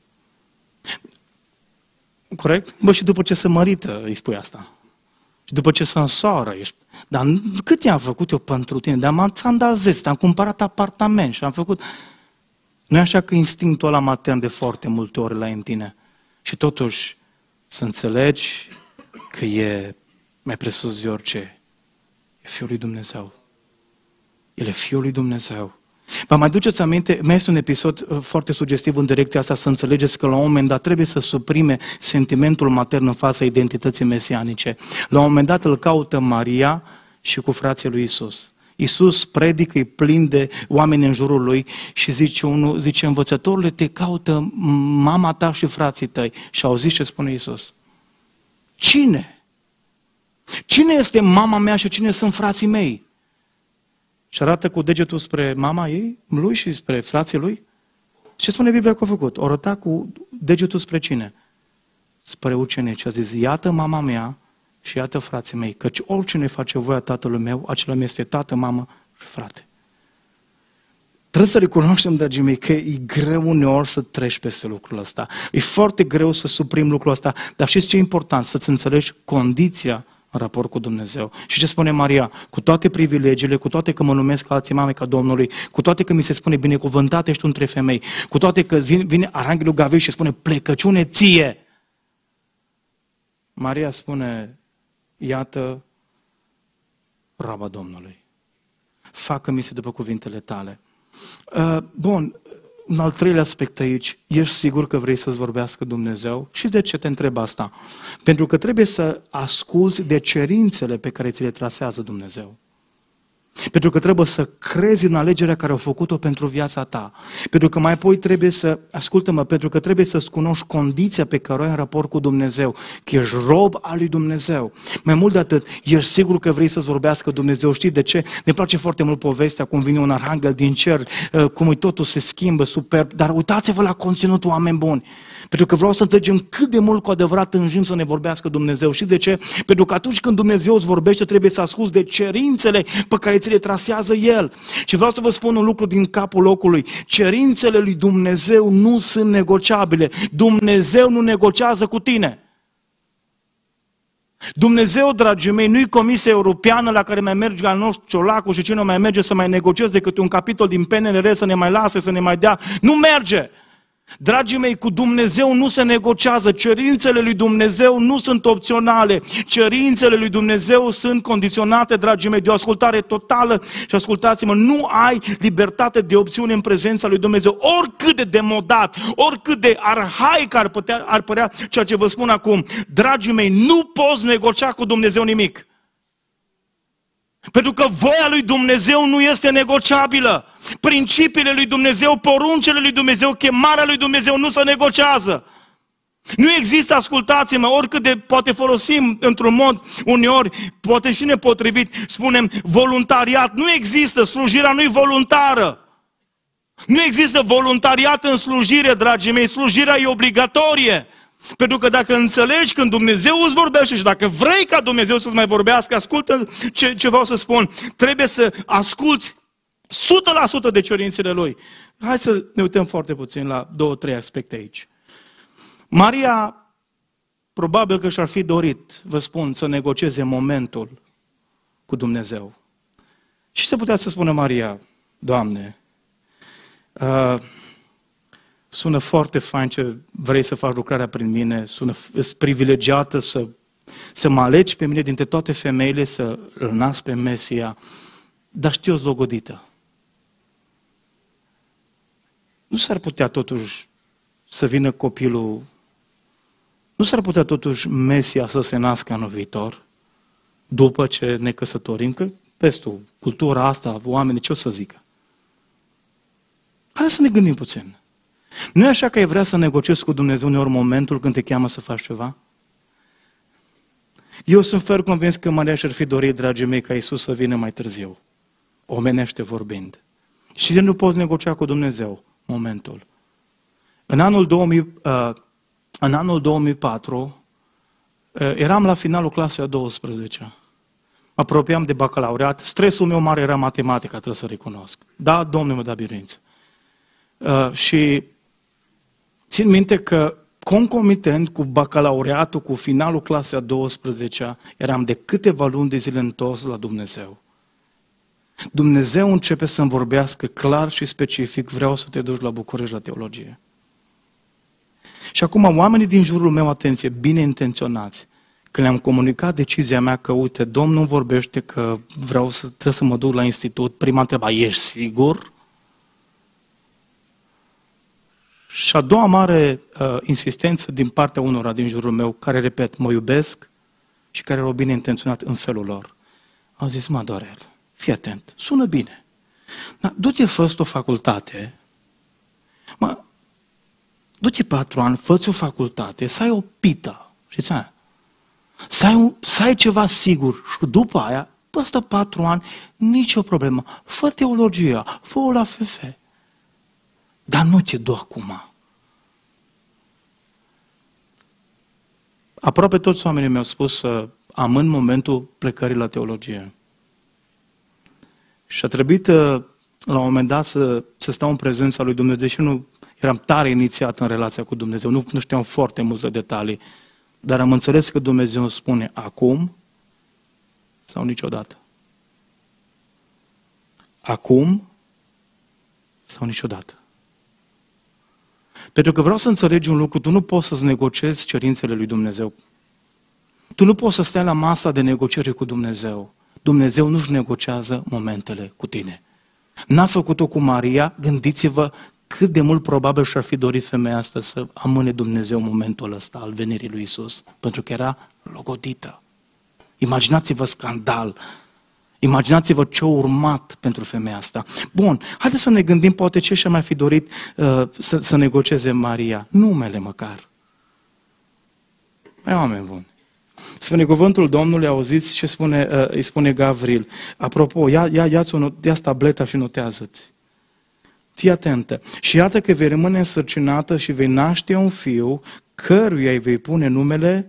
Corect? Bă, și după ce se mărită, îi spui asta. Și după ce se însoară, ești... Dar cât i-am făcut eu pentru tine? Dar m-am ți-am dat zece, am cumpărat apartament și am făcut... Nu e așa că instinctul ăla matern de foarte multe ori la în tine. Și totuși să înțelegi că e mai presus de orice. E Fiul lui Dumnezeu. El e Fiul lui Dumnezeu. Vă mai duceți aminte, mai este un episod foarte sugestiv în direcția asta, să înțelegeți că la un moment dat trebuie să suprime sentimentul matern în fața identității mesianice. La un moment dat îl caută Maria și cu frații lui Iisus. Iisus predică, e plin de oameni în jurul lui și zice unul, zice, învățătorule, te caută mama ta și frații tăi. Și auziți ce spune Iisus? Cine? Cine este mama mea și cine sunt frații mei? Și arată cu degetul spre mama ei, lui și spre frații lui. Ce spune Biblia că a făcut? O arăta cu degetul spre cine? Spre ucenici. A zis, iată mama mea și iată frații mei, căci oricine face voia tatălui meu, acela mi este tată, mamă și frate. Trebuie să recunoaștem, dragii mei, că e greu uneori să treci peste lucrul ăsta. E foarte greu să suprim lucrul ăsta, dar știți ce e important? Să-ți înțelegi condiția în raport cu Dumnezeu. Și ce spune Maria? Cu toate privilegiile, cu toate că mă numesc alții mame ca Domnului, cu toate că mi se spune binecuvântat ești între femei, cu toate că vine Arhanghelul Gavril și spune plecăciune ție. Maria spune, iată raba Domnului. Facă-mi se după cuvintele tale. Uh, bun, un al treilea aspect aici, ești sigur că vrei să-ți vorbească Dumnezeu? Și de ce te întreb asta? Pentru că trebuie să asculți de cerințele pe care ți le trasează Dumnezeu. Pentru că trebuie să crezi în alegerea care au făcut-o pentru viața ta. Pentru că mai apoi trebuie să, ascultă-mă, pentru că trebuie să-ți cunoști condiția pe care o ai în raport cu Dumnezeu, că ești rob al lui Dumnezeu. Mai mult de atât, ești sigur că vrei să-ți vorbească Dumnezeu. Știi de ce? Ne place foarte mult povestea cum vine un arhanghel din cer, cum totul se schimbă superb, dar uitați-vă la conținutul, oameni buni. Pentru că vreau să înțelegem cât de mult cu adevărat înjim să ne vorbească Dumnezeu. Și de ce? Pentru că atunci când Dumnezeu îți vorbește, trebuie să asculți de cerințele pe care ți le trasează El. Și vreau să vă spun un lucru din capul locului. Cerințele lui Dumnezeu nu sunt negociabile. Dumnezeu nu negociază cu tine. Dumnezeu, dragii mei, nu-i Comisia Europeană la care mai merge al nostru Ciolacul și cine mai merge să mai negocieze câte un capitol din P N R R să ne mai lase, să ne mai dea. Nu merge! Dragii mei, cu Dumnezeu nu se negociază, cerințele lui Dumnezeu nu sunt opționale, cerințele lui Dumnezeu sunt condiționate, dragii mei, de o ascultare totală și ascultați-mă, nu ai libertate de opțiune în prezența lui Dumnezeu, oricât de demodat, oricât de arhaic ar, putea, ar părea ceea ce vă spun acum, dragii mei, nu poți negocia cu Dumnezeu nimic. Pentru că voia lui Dumnezeu nu este negociabilă. Principiile lui Dumnezeu, poruncele lui Dumnezeu, chemarea lui Dumnezeu nu se negociază. Nu există, ascultați-mă, oricât de poate folosim într-un mod uneori, poate și nepotrivit, spunem voluntariat. Nu există, slujirea nu e voluntară. Nu există voluntariat în slujire, dragii mei, slujirea e obligatorie. Pentru că dacă înțelegi când Dumnezeu îți vorbește și dacă vrei ca Dumnezeu să-ți mai vorbească, ascultă ce, ce vreau să spun, trebuie să asculți o sută la sută de cerințele Lui. Hai să ne uităm foarte puțin la două, trei aspecte aici. Maria, probabil că și-ar fi dorit, vă spun, să negocieze momentul cu Dumnezeu. Și se putea să spună Maria, Doamne, uh, sună foarte fain ce vrei să faci lucrarea prin mine, sună, ești privilegiată să, să mă alegi pe mine dintre toate femeile, să îl nasc pe Mesia, dar știu zlogodită. Nu s-ar putea totuși să vină copilul, nu s-ar putea totuși Mesia să se nască anul viitor, după ce ne căsătorim, că vezi tu, cultura asta, oamenii, ce o să zică? Hai să ne gândim puțin. Nu e așa că ai vrea să negociezi cu Dumnezeu uneori momentul când te cheamă să faci ceva? Eu sunt fer convins că Maria și-ar fi dorit, dragii mei, ca Iisus să vină mai târziu, omenește vorbind. Și de nu poți negocia cu Dumnezeu momentul. În anul două mii, uh, în anul două mii patru uh, eram la finalul clasei a douăsprezecea. Mă apropiam de bacalaureat. Stresul meu mare era matematica, trebuie să recunosc. Da, Domnul mi-a dat biruință. Uh, și țin minte că concomitent cu bacalaureatul, cu finalul clasei a douăsprezecea, eram de câteva luni de zile întors la Dumnezeu. Dumnezeu începe să-mi vorbească clar și specific, vreau să te duci la București la teologie. Și acum oamenii din jurul meu, atenție, bine intenționați, când le-am comunicat decizia mea că, uite, Domnul vorbește că vreau să, trebuie să mă duc la institut, prima întreba, ești sigur? Și a doua mare uh, insistență din partea unora din jurul meu, care, repet, mă iubesc și care erau bine intenționat în felul lor. Au zis, mă, Dorel, fii atent, sună bine. Dar du-te, fă o facultate, mă, du-te patru ani, fă-ți o facultate, să ai o pită, știți aia? Să ai, un, să ai ceva sigur și după aia, peste patru ani, nicio problemă. Fă teologia, fă-o la F F. Dar nu te du acum. Aproape toți oamenii mi-au spus să amân momentul plecării la teologie. Și a trebuit la un moment dat să, să stau în prezența lui Dumnezeu, deși nu eram tare inițiat în relația cu Dumnezeu, nu, nu știam foarte multe detalii, dar am înțeles că Dumnezeu îmi spune acum sau niciodată. Acum sau niciodată. Pentru că vreau să înțelegi un lucru, tu nu poți să-ți negociezi cerințele lui Dumnezeu. Tu nu poți să stai la masa de negociere cu Dumnezeu. Dumnezeu nu-și negociază momentele cu tine. N-a făcut-o cu Maria, gândiți-vă cât de mult probabil și-ar fi dorit femeia asta să amâne Dumnezeu momentul ăsta al venirii lui Iisus, pentru că era logodită. Imaginați-vă scandal. Imaginați-vă ce-a urmat pentru femeia asta. Bun, haideți să ne gândim poate ce și-a mai fi dorit uh, să, să negocieze Maria. Numele măcar. Mai oameni buni. Spune cuvântul Domnului, auziți ce spune, uh, îi spune Gavril. Apropo, ia, ia, ia-ți o, ia tableta și notează-ți. Fii atentă. Și iată că vei rămâne însărcinată și vei naște un fiu, căruia îi vei pune numele...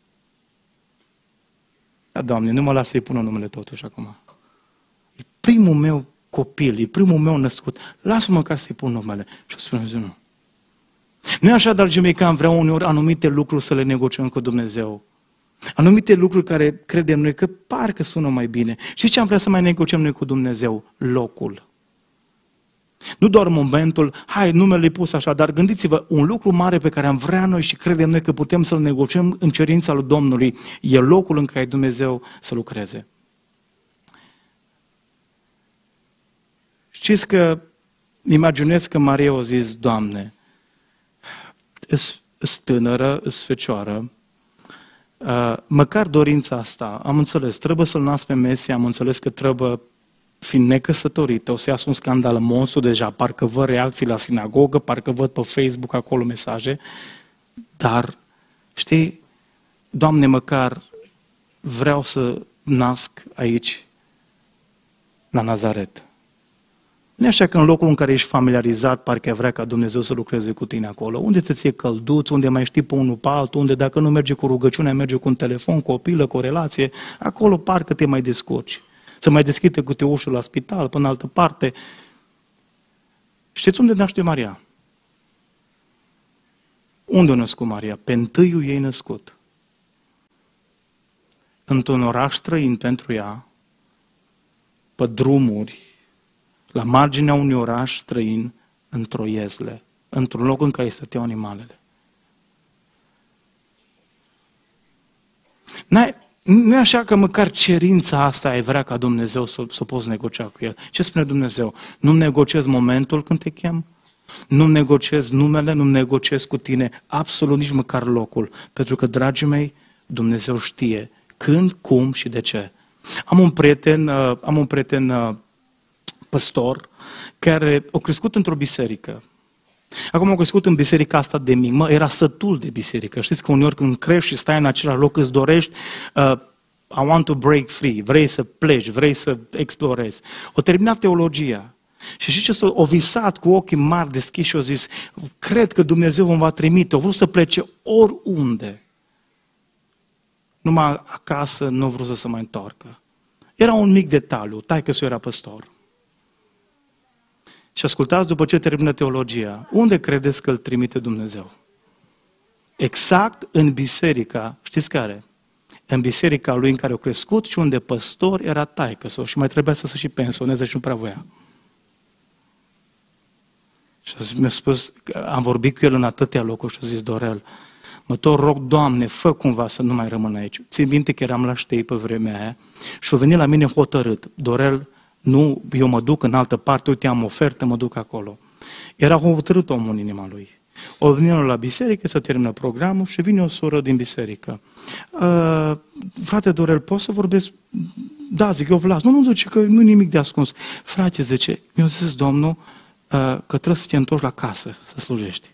Da, Doamne, nu mă las să-i pună numele totuși acum. E primul meu copil, e primul meu născut. Lasă-mă ca să-i pun numele. Și spune, nu. Nu e așa, dragii mei, că am vrea uneori anumite lucruri să le negociem cu Dumnezeu. Anumite lucruri care credem noi că parcă sună mai bine. Și ce am vrea să mai negociem noi cu Dumnezeu? Locul. Nu doar momentul, hai, numele e pus așa, dar gândiți-vă, un lucru mare pe care am vrea noi și credem noi că putem să-l negociem în cerința lui Domnului, e locul în care Dumnezeu să lucreze. Știți că, imaginez că Maria a zis, Doamne, îs tânără, îs fecioară, uh, măcar dorința asta, am înțeles, trebuie să-l nasc pe Mesia, am înțeles că trebuie, fiind necăsătorită, o să iasă un scandal monstru deja, parcă văd reacții la sinagogă, parcă văd pe Facebook acolo mesaje, dar, știi, Doamne, măcar vreau să nasc aici, la Nazaret. Nu e așa că în locul în care ești familiarizat, parcă vrea ca Dumnezeu să lucreze cu tine acolo, unde ți ție călduț, unde mai știi pe unul pe altul, unde dacă nu merge cu rugăciunea, merge cu un telefon, cu o pilă, cu o relație, acolo parcă te mai descurci. Să mai deschide câte ușă la spital, până în altă parte. Știți unde naște Maria? Unde a născut Maria? Pe întâiul ei născut. Într-un oraș străin pentru ea, pe drumuri, la marginea unui oraș străin, într-o iezle, într-un loc în care stăteau animalele. N-ai, nu e așa că măcar cerința asta ai vrea ca Dumnezeu să, să poți negocia cu El. Ce spune Dumnezeu? Nu negociezi momentul când te chem? Nu negociezi numele, nu negociezi cu tine absolut nici măcar locul. Pentru că, dragii mei, Dumnezeu știe când, cum și de ce. Am un prieten, am un prieten păstor care a crescut într-o biserică. Acum a crescut în biserica asta de mic, mă, era sătul de biserică. Știți că uneori când crești și stai în același loc, îți dorești, uh, I want to break free, vrei să pleci, vrei să explorezi. O terminat teologia. Și știți ce s-a o visat cu ochii mari deschiși și a zis, cred că Dumnezeu îmi va trimite, a vrut să plece oriunde. Numai acasă nu a vrut să se mai întoarcă. Era un mic detaliu, taică-su era păstor. Și ascultați, după ce termină teologia, unde credeți că îl trimite Dumnezeu? Exact în biserica, știți care? În biserica lui în care a crescut și unde păstor era taică-s-o și mai trebuia să se și pensioneze și nu prea voia. Și mi-a spus, am vorbit cu el în atâtea locuri și a zis, Dorel, mă tot rog, Doamne, fă cumva să nu mai rămân aici. Țin minte că eram la Ștei pe vremea aia și a venit la mine hotărât, Dorel, nu, eu mă duc în altă parte, uite, am ofertă, mă duc acolo. Era hotărât omul în inima lui. O vine la biserică, să termină programul și vine o soră din biserică. Uh, frate Dorel, poți să vorbesc? Da, zic, eu Vlas. Nu, nu, zice că nu e nimic de ascuns. Frate, zice, mi-a zis Domnul uh, că trebuie să te întorci la casă, să slujești.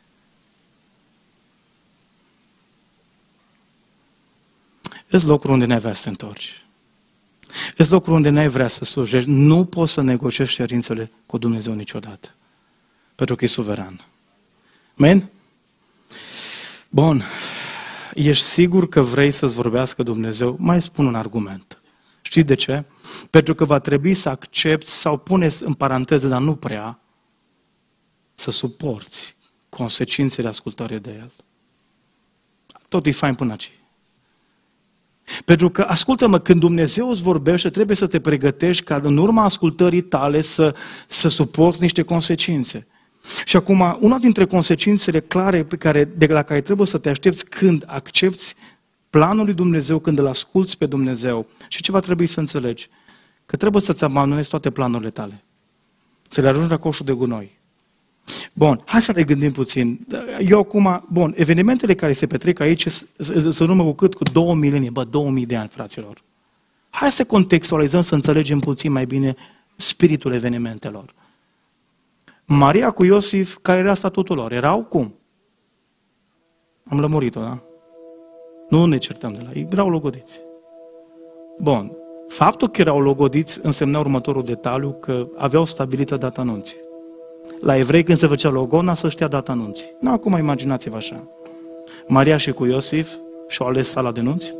Ești locul unde n-ai vrea să te întorci. Ești locul unde n-ai vrea să slujești. Nu poți să negociezi cerințele cu Dumnezeu niciodată. Pentru că e suveran. Amen? Bun. Ești sigur că vrei să-ți vorbească Dumnezeu? Mai spun un argument. Știți de ce? Pentru că va trebui să accepti sau puneți în paranteză, dar nu prea, să suporți consecințele ascultării de El. Tot e fain până aici. Pentru că, ascultă-mă, când Dumnezeu îți vorbește, trebuie să te pregătești ca în urma ascultării tale să, să suporți niște consecințe. Și acum, una dintre consecințele clare pe care, de la care trebuie să te aștepți când accepti planul lui Dumnezeu, când îl asculți pe Dumnezeu, și ce va trebui să înțelegi? Că trebuie să-ți abandonezi toate planurile tale. Să le arunci la coșul de gunoi. Bun, hai să ne gândim puțin. Eu acum, bun, evenimentele care se petrec aici să numără cu cât? Cu două milenii, bă, două mii de ani, fraților. Hai să contextualizăm, să înțelegem puțin mai bine spiritul evenimentelor. Maria cu Iosif, care era statutul lor? Erau cum? Am lămurit-o, da? Nu ne certăm de la ei, erau logodiți. Bun. Faptul că erau logodiți însemna următorul detaliu, că aveau stabilită data anunții. La evrei când se făcea logona să știa data anunții. Nu, acum imaginați-vă așa. Maria și cu Iosif și-au ales sala de nunți.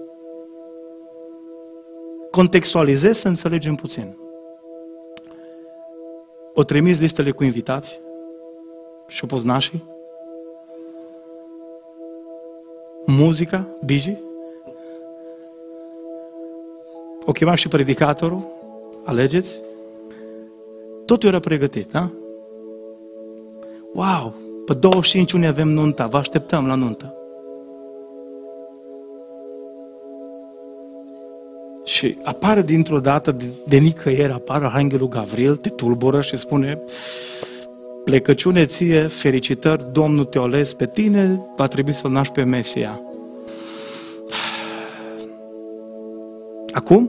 Contextualizez să înțelegem puțin. O trimis listele cu invitați și-o pus nașii. Muzica, biji. O chema și predicatorul, alegeți. Totul era pregătit, da? Wow! Pe douăzeci și cinci iunie avem nunta, vă așteptăm la nuntă. Și apare dintr-o dată, de, de nicăieri, apare Arhanghelul Gavril, te tulbură și spune: plecăciune ție, fericitări, Domnul te-a ales pe tine, va trebui să-L naști pe Mesia. Acum?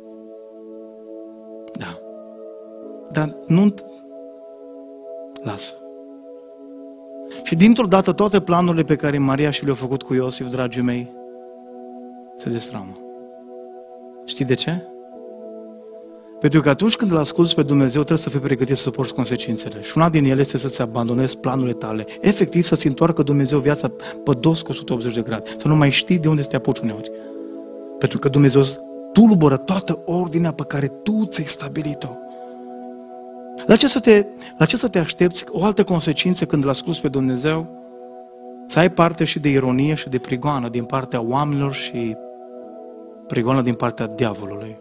Da. Dar nu... Lasă. Și dintr-o dată toate planurile pe care Maria și le-a făcut cu Iosif, dragii mei, se destramă. Știi de ce? Pentru că atunci când îl asculți pe Dumnezeu, trebuie să fii pregătit să suporți consecințele. Și una din ele este să-ți abandonezi planurile tale. Efectiv, să-ți întoarcă Dumnezeu viața pe dos cu o sută optzeci de grade. Să nu mai știi de unde să te apuci uneori. Pentru că Dumnezeu tulbură toată ordinea pe care tu ți-ai stabilit-o. La ce să te, la ce să te aștepți? O altă consecință când îl asculți pe Dumnezeu? Să ai parte și de ironie și de prigoană din partea oamenilor și prigoană din partea diavolului.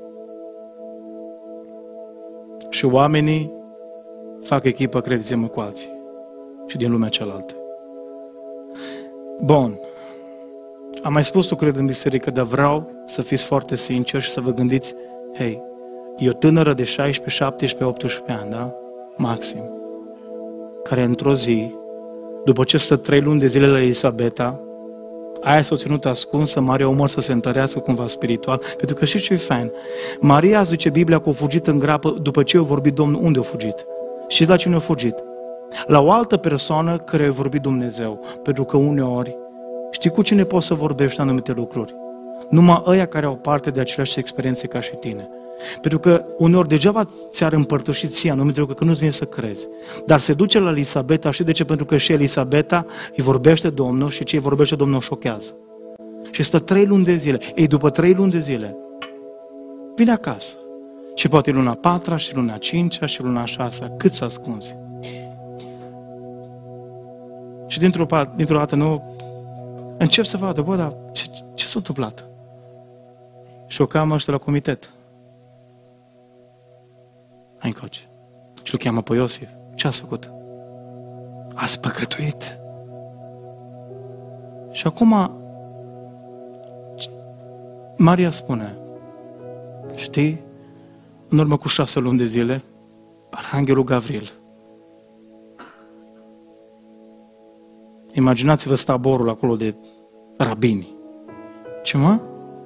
Și oamenii fac echipă, credeți-mă, cu alții. Și din lumea cealaltă. Bun. Am mai spus-o, cred, în biserică, dar vreau să fiți foarte sinceri și să vă gândiți: hei, e o tânără de șaisprezece, șaptesprezece, optsprezece ani, da? Maxim. Care într-o zi, după ce stă trei luni de zile la Elisabeta, aia s-a ținut ascunsă, Maria umăr să se întărească cumva spiritual, pentru că știți ce e fain? Maria, zice Biblia, că a fugit în grabă după ce a vorbit Domnul. Unde a fugit? Și la cine a fugit? La o altă persoană care a vorbit Dumnezeu. Pentru că uneori, știi cu cine poți să vorbești anumite lucruri? Numai ăia care au parte de aceleași experiențe ca și tine. Pentru că uneori degeaba ți-ar împărtăși ție anumite lucruri, că nu-ți vine să crezi. Dar se duce la Elisabeta, și de ce? Pentru că și Elisabeta îi vorbește Domnul și ce îi vorbește Domnul o șochează. Și stă trei luni de zile. Ei, după trei luni de zile, vine acasă. Și poate luna patra, și luna cincea, și luna șasea. Cât să ascunzi? Și dintr-o, dintr-o dată, nu, încep să vadă, bă, dar ce, ce s-a întâmplat? Și o cheamă ăștia la comitet. Hai încoace. Și îl cheamă pe Iosif. Ce ați făcut? Ați păcătuit. Și acum Maria spune: știi, în urmă cu șase luni de zile, Arhanghelul Gavril, imaginați-vă taborul acolo de rabini. Ce mă?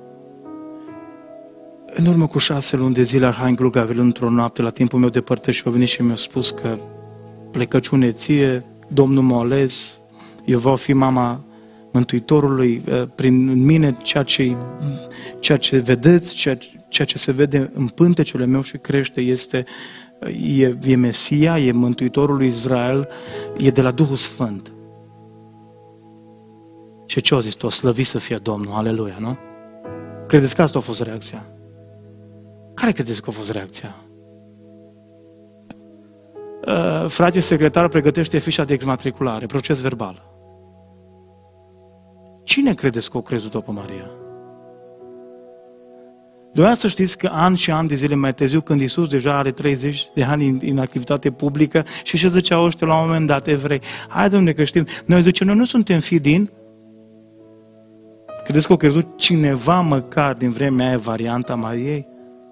În urmă cu șase luni de zile, Arhanghelul Gavril, într-o noapte, la timpul meu de părtășie, a venit și mi-a spus că plecăciune ție, Domnul m-a ales, eu vreau fi mama Mântuitorului, prin mine ceea ce, ceea ce vedeți, ceea, ceea ce se vede în pântecele meu și crește este, e, e Mesia, e Mântuitorul lui Israel, e de la Duhul Sfânt. Și ce a zis tu? Slăvit să fie Domnul, aleluia, nu? Credeți că asta a fost reacția? Care credeți că a fost reacția? Uh, frate secretar pregătește fișa de exmatriculare, proces verbal. Cine credeți că o crezut-o pe Maria? Doar să știți că ani și ani de zile mai târziu, când Iisus deja are treizeci de ani în, în activitate publică, și ce ziceau ăștia la un moment dat, evrei? Hai, Dom'le, că știm. Noi zice, noi nu suntem fii din... Credeți că a crezut cineva măcar din vremea aia varianta Mariei?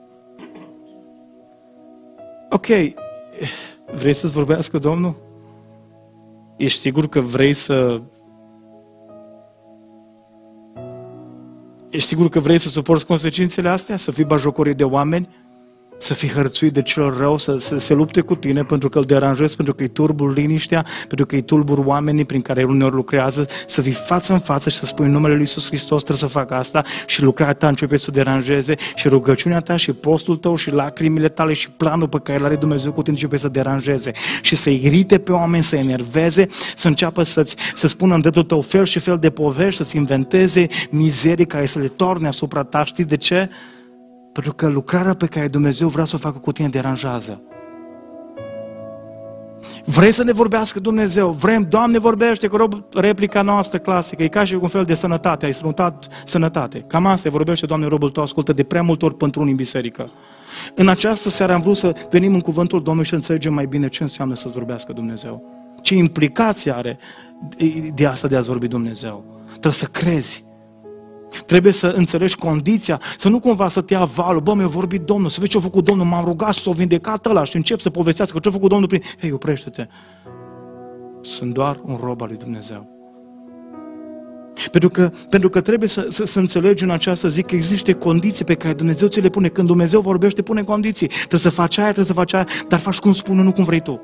Ok, vrei să-ți vorbească Domnul? Ești sigur că vrei să... Ești Ești sigur că vrei să suporți consecințele astea? Să fii bajocorit de oameni? Să fii hărțuit de celor rău, să, să se lupte cu tine pentru că îl deranjezi, pentru că îi tulbur liniștea, pentru că îi tulbur oamenii prin care uneori lucrează, să fii față în față și să spui în numele Lui Iisus Hristos trebuie să fac asta și lucrarea ta începe să o deranjeze și rugăciunea ta și postul tău și lacrimile tale și planul pe care îl are Dumnezeu cu tine începe să deranjeze și să irite pe oameni, să enerveze, să înceapă să-ți, să spună în dreptul tău fel și fel de povești, să-ți inventeze mizerii care să le torne asupra ta. Știți de ce? Pentru că lucrarea pe care Dumnezeu vrea să o facă cu tine deranjează. Vrei să ne vorbească Dumnezeu? Vrem, Doamne vorbește, că replica noastră clasică, e ca și un fel de sănătate, ai sănătate, sănătate. Cam asta vorbește, Doamne, robul tău ascultă de prea multe ori pentru unii în biserică. În această seară am vrut să venim în cuvântul Domnului și să înțelegem mai bine ce înseamnă să-ți vorbească Dumnezeu. Ce implicație are de asta de a-ți vorbi Dumnezeu. Trebuie să crezi. Trebuie să înțelegi condiția, să nu cumva să te ia valul, bă, mi-a vorbit Domnul, să vezi ce-a făcut Domnul, m-am rugat și s-a vindecat ăla și încep să povestească ce-a făcut Domnul prin... Hei, oprește-te! Sunt doar un rob al lui Dumnezeu. Pentru că, pentru că trebuie să, să, să înțelegi în această zi că există condiții pe care Dumnezeu ți le pune. Când Dumnezeu vorbește, pune condiții. Trebuie să faci aia, trebuie să faci aia, dar faci cum spune, nu cum vrei tu.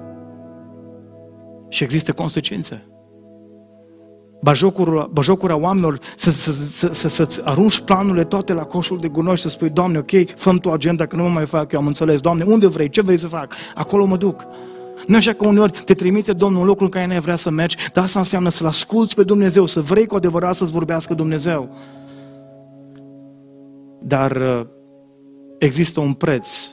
Și există consecințe. Bajocura, bajocura oamenilor, să, să, să, să, să-ți arunci planurile toate la coșul de gunoi și să spui, Doamne, ok, fă-mi tu agenda, că nu mă mai fac, eu am înțeles, Doamne, unde vrei, ce vrei să fac, acolo mă duc. Nu așa că uneori te trimite Domnul un loc în care n-ai vrea să mergi, dar asta înseamnă să-L asculți pe Dumnezeu, să vrei cu adevărat să-ți vorbească Dumnezeu. Dar există un preț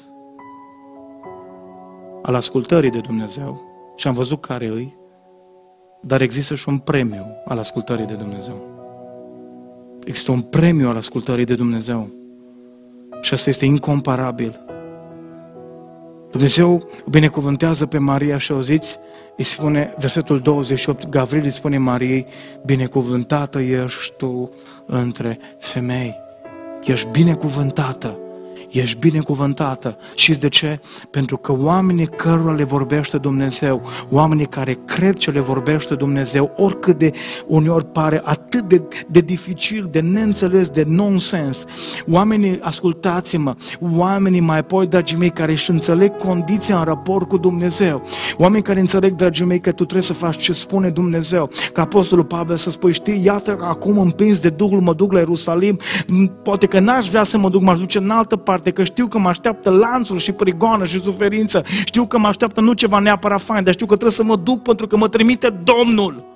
al ascultării de Dumnezeu și am văzut care îi. Dar există și un premiu al ascultării de Dumnezeu. Există un premiu al ascultării de Dumnezeu. Și asta este incomparabil. Dumnezeu binecuvântează pe Maria și auziți, îi spune, versetul douăzeci și opt, Gavril îi spune Mariei, binecuvântată ești tu între femei. Ești binecuvântată. Ești binecuvântată. Și de ce? Pentru că oamenii cărora le vorbește Dumnezeu, oamenii care cred ce le vorbește Dumnezeu, oricât de uneori pare atât de, de dificil, de neînțeles, de nonsens, oamenii, ascultați-mă, oamenii mai apoi, dragii mei, care își înțeleg condiția în raport cu Dumnezeu, oameni care înțeleg, dragii mei, că tu trebuie să faci ce spune Dumnezeu, ca Apostolul Pavel să spui, știi, iată că acum împins de Duhul mă duc la Ierusalim, poate că n-aș vrea să mă duc, m-aș duce în altă parte, că știu că mă așteaptă lanțuri și prigoană și suferință, știu că mă așteaptă nu ceva neapărat fain, dar știu că trebuie să mă duc pentru că mă trimite Domnul.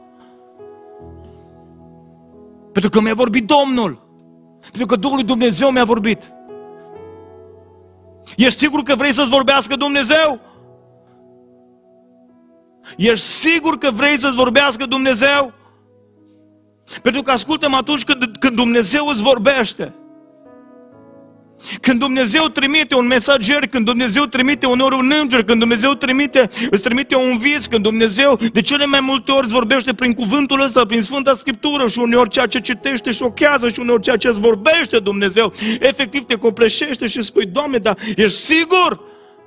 Pentru că mi-a vorbit Domnul. Pentru că Duhul lui Dumnezeu mi-a vorbit. Ești sigur că vrei să-ți vorbească Dumnezeu? Ești sigur că vrei să-ți vorbească Dumnezeu? Pentru că ascultă-mă atunci când, când Dumnezeu îți vorbește. Când Dumnezeu trimite un mesager, când Dumnezeu trimite uneori un înger, când Dumnezeu trimite, îți trimite un vis, când Dumnezeu de cele mai multe ori îți vorbește prin cuvântul ăsta, prin Sfânta Scriptură și uneori ceea ce citește șochează și uneori ceea ce îți vorbește Dumnezeu, efectiv te copleșește și spui, Doamne, dar ești sigur?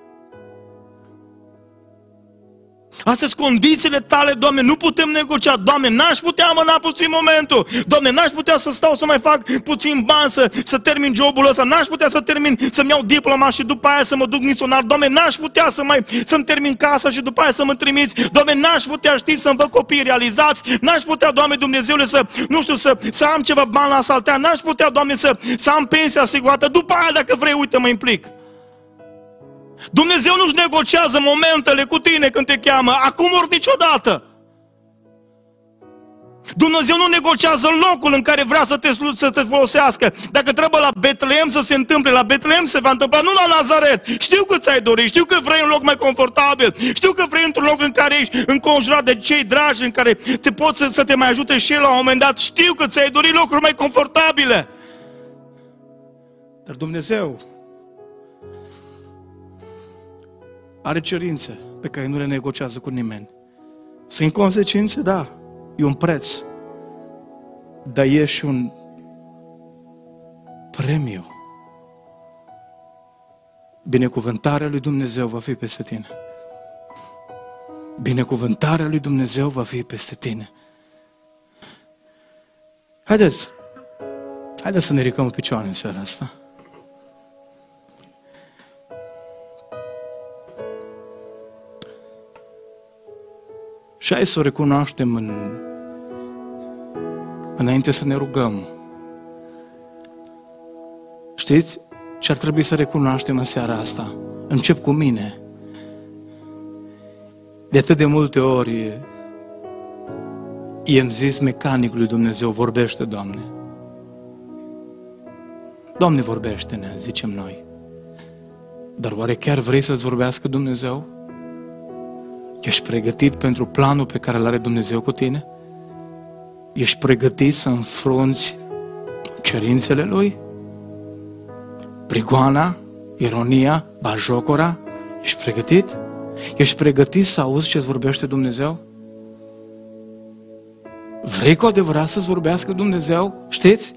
Astea sunt condițiile tale, Doamne, nu putem negocia. Doamne, n-aș putea amâna puțin momentul. Doamne, n-aș putea să stau să mai fac puțin bani, să, să termin jobul ăsta. N-aș putea să termin, să-mi iau diploma și după aia să mă duc misionar. Doamne, n-aș putea să mai, să-mi termin casa și după aia să mă trimiți. Doamne, n-aș putea, știi, să-mi văd copii realizați. N-aș putea, Doamne, Dumnezeule, să, nu știu, să, să am ceva bani la saltea. N-aș putea, Doamne, să, să am pensia asigurată. După aia, dacă vrei, uite, mă implic. Dumnezeu nu-și negociază momentele cu tine când te cheamă, acum ori niciodată. Dumnezeu nu negociază locul în care vrea să te, să te folosească. Dacă trebuie la Betlehem să se întâmple, la Betlehem se va întâmpla, nu la Nazaret. Știu că ți-ai dorit, știu că vrei un loc mai confortabil, știu că vrei într-un loc în care ești înconjurat de cei dragi, în care te poți să, să te mai ajute și el la un moment dat. Știu că ți-ai dorit locuri mai confortabile. Dar Dumnezeu are cerințe pe care nu le negociază cu nimeni. Sunt consecințe, da, e un preț, dar e și un premiu. Binecuvântarea lui Dumnezeu va fi peste tine. Binecuvântarea lui Dumnezeu va fi peste tine. Haideți, Haideți să ne ridicăm în picioare în seara asta. Și hai să o recunoaștem în, înainte să ne rugăm. Știți ce ar trebui să recunoaștem în seara asta? Încep cu mine. De atât de multe ori i-am zis mecanicului Dumnezeu, vorbește, Doamne. Doamne, vorbește-ne, zicem noi. Dar oare chiar vrei să-ți vorbească Dumnezeu? Ești pregătit pentru planul pe care îl are Dumnezeu cu tine? Ești pregătit să înfrunți cerințele Lui? Prigoana, ironia, batjocora? Ești pregătit? Ești pregătit să auzi ce-ți vorbește Dumnezeu? Vrei cu adevărat să-ți vorbească Dumnezeu? Știți?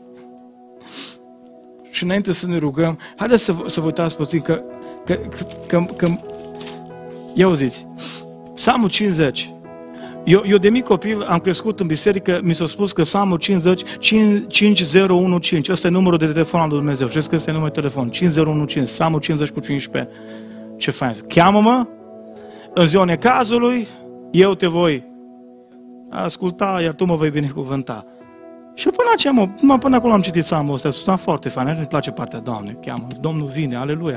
Și înainte să ne rugăm, haideți să, să vă uitați puțin că, că, că, că, că ia auziți, Psalmul cincizeci. Eu, eu de mic copil am crescut în biserică, mi s-a spus că Psalmul cincizeci, cinci zero unu cinci, ăsta e numărul de telefon al lui Dumnezeu. Știți că ăsta e numărul de telefon, cinci zero unu cinci, Psalmul cincizeci cu cincisprezece. Ce fain! Cheamă-mă, în ziua necazului, eu te voi asculta, iar tu mă vei binecuvânta. Și până aceea, mă, până acolo am citit Psalmul ăsta, sună foarte fain, îmi place partea, Doamne, cheamă, Domnul vine, aleluia.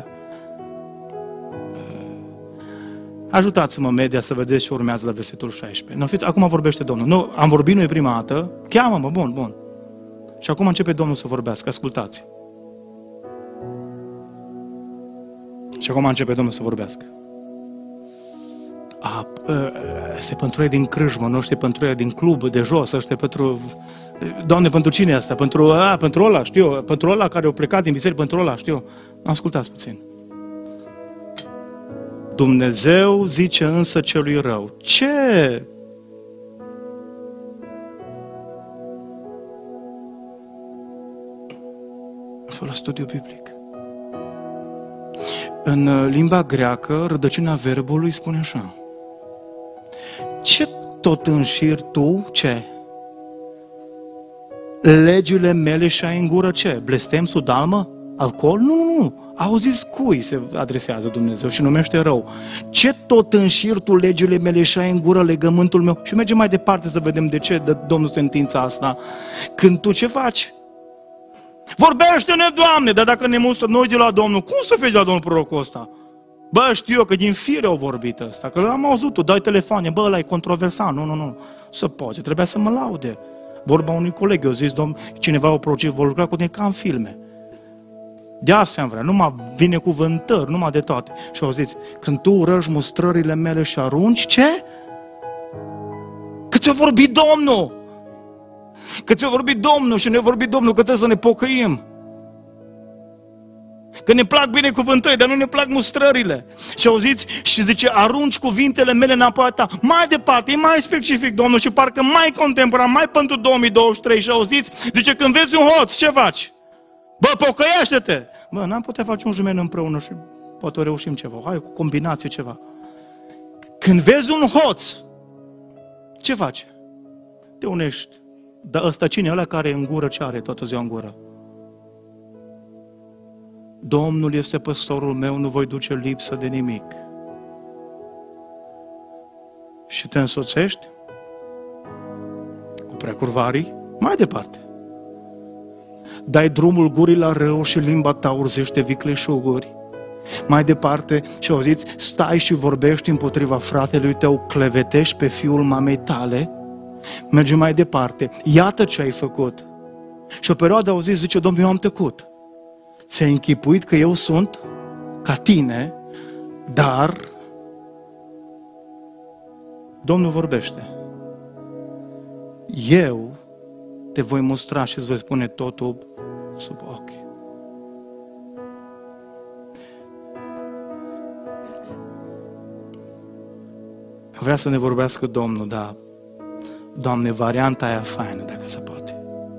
Ajutați-mă media să vedeți ce urmează la versetul șaisprezece. Nu, fiți, acum vorbește Domnul. Nu, am vorbit noi prima dată, cheamă-mă, bun, bun. Și acum începe Domnul să vorbească, ascultați. Și acum începe Domnul să vorbească. A, este pentru ei din crâșmă, nu știe pentru ei din club, de jos, ăștia pentru... Doamne, pentru cine e asta? Pentru, a, pentru ăla, știu, pentru ăla care a plecat din biserică, pentru ăla, știu. Ascultați puțin. Dumnezeu zice însă celui rău. Ce? Fără studiu biblic. În limba greacă, rădăcina verbului spune așa. Ce tot înșiri tu, ce? Legile mele și ai în gură ce? Blestem, sudalmă? Alcool? Nu, nu, nu. Auziți cui se adresează Dumnezeu și numește rău. Ce tot înșiri tu legile mele și ai în gură legământul meu? Și mergem mai departe să vedem de ce dă Domnul sentința asta. Când tu ce faci? Vorbește-ne, Doamne, dar dacă ne mustră noi de la Domnul, cum să fie de la Domnul prorocul ăsta? Bă, știu eu că din fire au vorbit ăsta, că am auzut-o, dai telefoane, bă, ăla e controversat, nu, nu, nu, să poate, trebuia să mă laude. Vorba unui coleg, eu zis, domn, cineva o proces, vor lucra cu tine ca în filme. De asta am vrea, numai binecuvântări, numai de toate. Și auziți, când tu urăști mustrările mele și arunci, ce? Că ți-a vorbit Domnul! Că ți-a vorbit Domnul și ne-a vorbit Domnul că trebuie să ne pocăim. Că ne plac binecuvântări, dar nu ne plac mustrările. Și auziți, și zice, arunci cuvintele mele înapoi a ta. Mai departe, e mai specific, Domnul, și parcă mai contemporan, mai pentru două mii douăzeci și trei. Și auziți, zice, când vezi un hoț, ce faci? Bă, pocăiește-te! Bă, n-am putea face un jumen împreună și poate o reușim ceva. Hai, cu combinație ceva. Când vezi un hoț, ce faci? Te unești. Dar ăsta cine? Ăla care e în gură, ce are toată ziua în gură? Domnul este păstorul meu, nu voi duce lipsă de nimic. Și te însoțești cu preacurvarii mai departe. Dai drumul gurii la rău și limba ta urzește vicleșuguri. Mai departe, și auziți, stai și vorbești împotriva fratelui tău, clevetești pe fiul mamei tale. Mergi mai departe, iată ce ai făcut. Și o perioadă auziți, zice, Domnul, eu am tăcut. Ți-ai închipuit că eu sunt ca tine, dar Domnul vorbește. Eu te voi mustra și îți voi spune totul sub ochi. Vrea să ne vorbească Domnul, dar, Doamne, varianta aia faină, dacă se poate.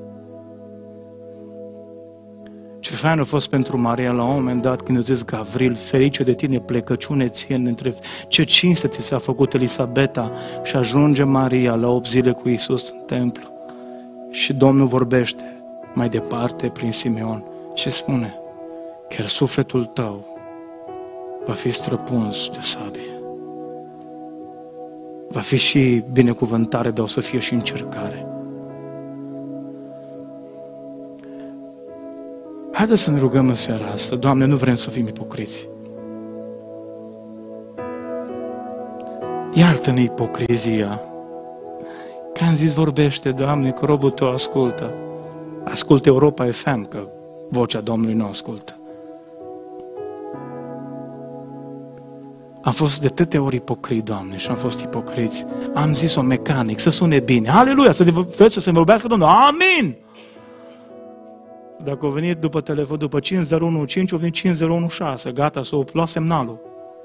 Ce fain a fost pentru Maria la un moment dat când a zis Gavril, ferice de tine, plecăciune ție între ce cinste ți s-a făcut Elisabeta, și ajunge Maria la opt zile cu Iisus în templu. Și Domnul vorbește. mai departe prin Simeon și spune, chiar sufletul tău va fi străpuns de sabie. Va fi și binecuvântare, dar o să fie și încercare. Haideți să ne rugăm în seara asta. Doamne, nu vrem să fim ipocriți. Iartă-ne ipocrizia. Că am zis, vorbește, Doamne, că robul tău ascultă. Ascultă Europa F M, că vocea Domnului nu ascultă. Am fost de tăte ori ipocrit, Doamne, și am fost ipocriți. Am zis-o mecanic, să sune bine. Aleluia, să ne, să se vorbească Domnul. Amin! Dacă a venit după telefon, după cinci zero unu cinci, a venit cinci zero unu șase, gata, s-a luat semnalul.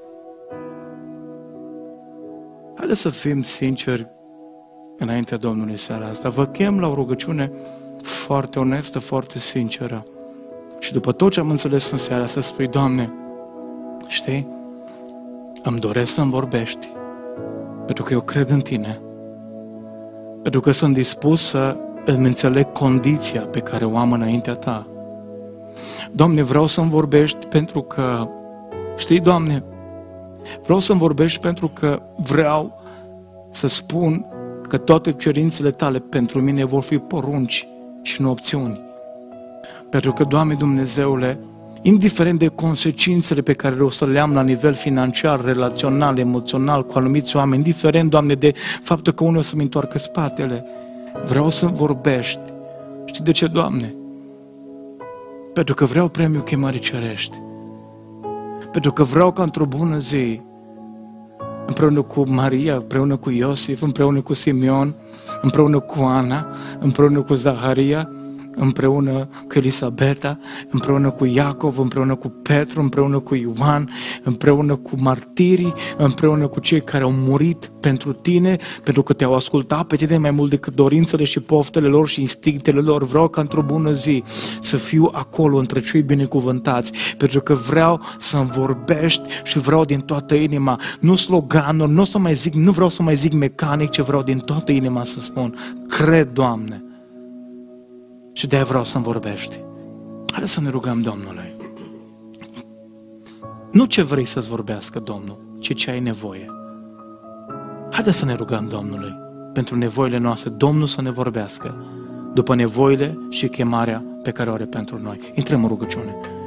Haideți să fim sinceri înaintea Domnului seara asta. Vă chem la o rugăciune foarte onestă, foarte sinceră. Și după tot ce am înțeles în seara asta, spui, Doamne, știi, îmi doresc să-mi vorbești, pentru că eu cred în Tine, pentru că sunt dispus să îmi înțeleg condiția pe care o am înaintea Ta. Doamne, vreau să-mi vorbești pentru că, știi, Doamne, vreau să-mi vorbești pentru că vreau să spun că toate cerințele Tale pentru mine vor fi porunci și nu opțiuni. Pentru că, Doamne Dumnezeule, indiferent de consecințele pe care o să le am la nivel financiar, relațional, emoțional, cu anumiți oameni, indiferent, Doamne, de faptul că unul o să-mi întoarcă spatele, vreau să vorbești. Știi de ce, Doamne? Pentru că vreau premiul chemării cerești. Pentru că vreau ca într-o bună zi, împreună cu Maria, împreună cu Iosif, împreună cu Simeon, împreună cu Ana, împreună cu Zaharia, împreună cu Elisabeta, împreună cu Iacov, împreună cu Petru, împreună cu Ioan, împreună cu martirii, împreună cu cei care au murit pentru Tine, pentru că Te-au ascultat pe Tine mai mult decât dorințele și poftele lor și instinctele lor. Vreau ca într-o bună zi să fiu acolo între cei binecuvântați, pentru că vreau să-mi vorbești și vreau din toată inima, nu sloganuri, nu, să mai zic, nu vreau să mai zic mecanic, ce vreau din toată inima să spun, cred, Doamne, și de-aia vreau să-mi vorbești. Haideți să ne rugăm Domnului. Nu ce vrei să-ți vorbească Domnul, ci ce ai nevoie. Haideți să ne rugăm Domnului pentru nevoile noastre. Domnul să ne vorbească după nevoile și chemarea pe care o are pentru noi. Intrăm în rugăciune.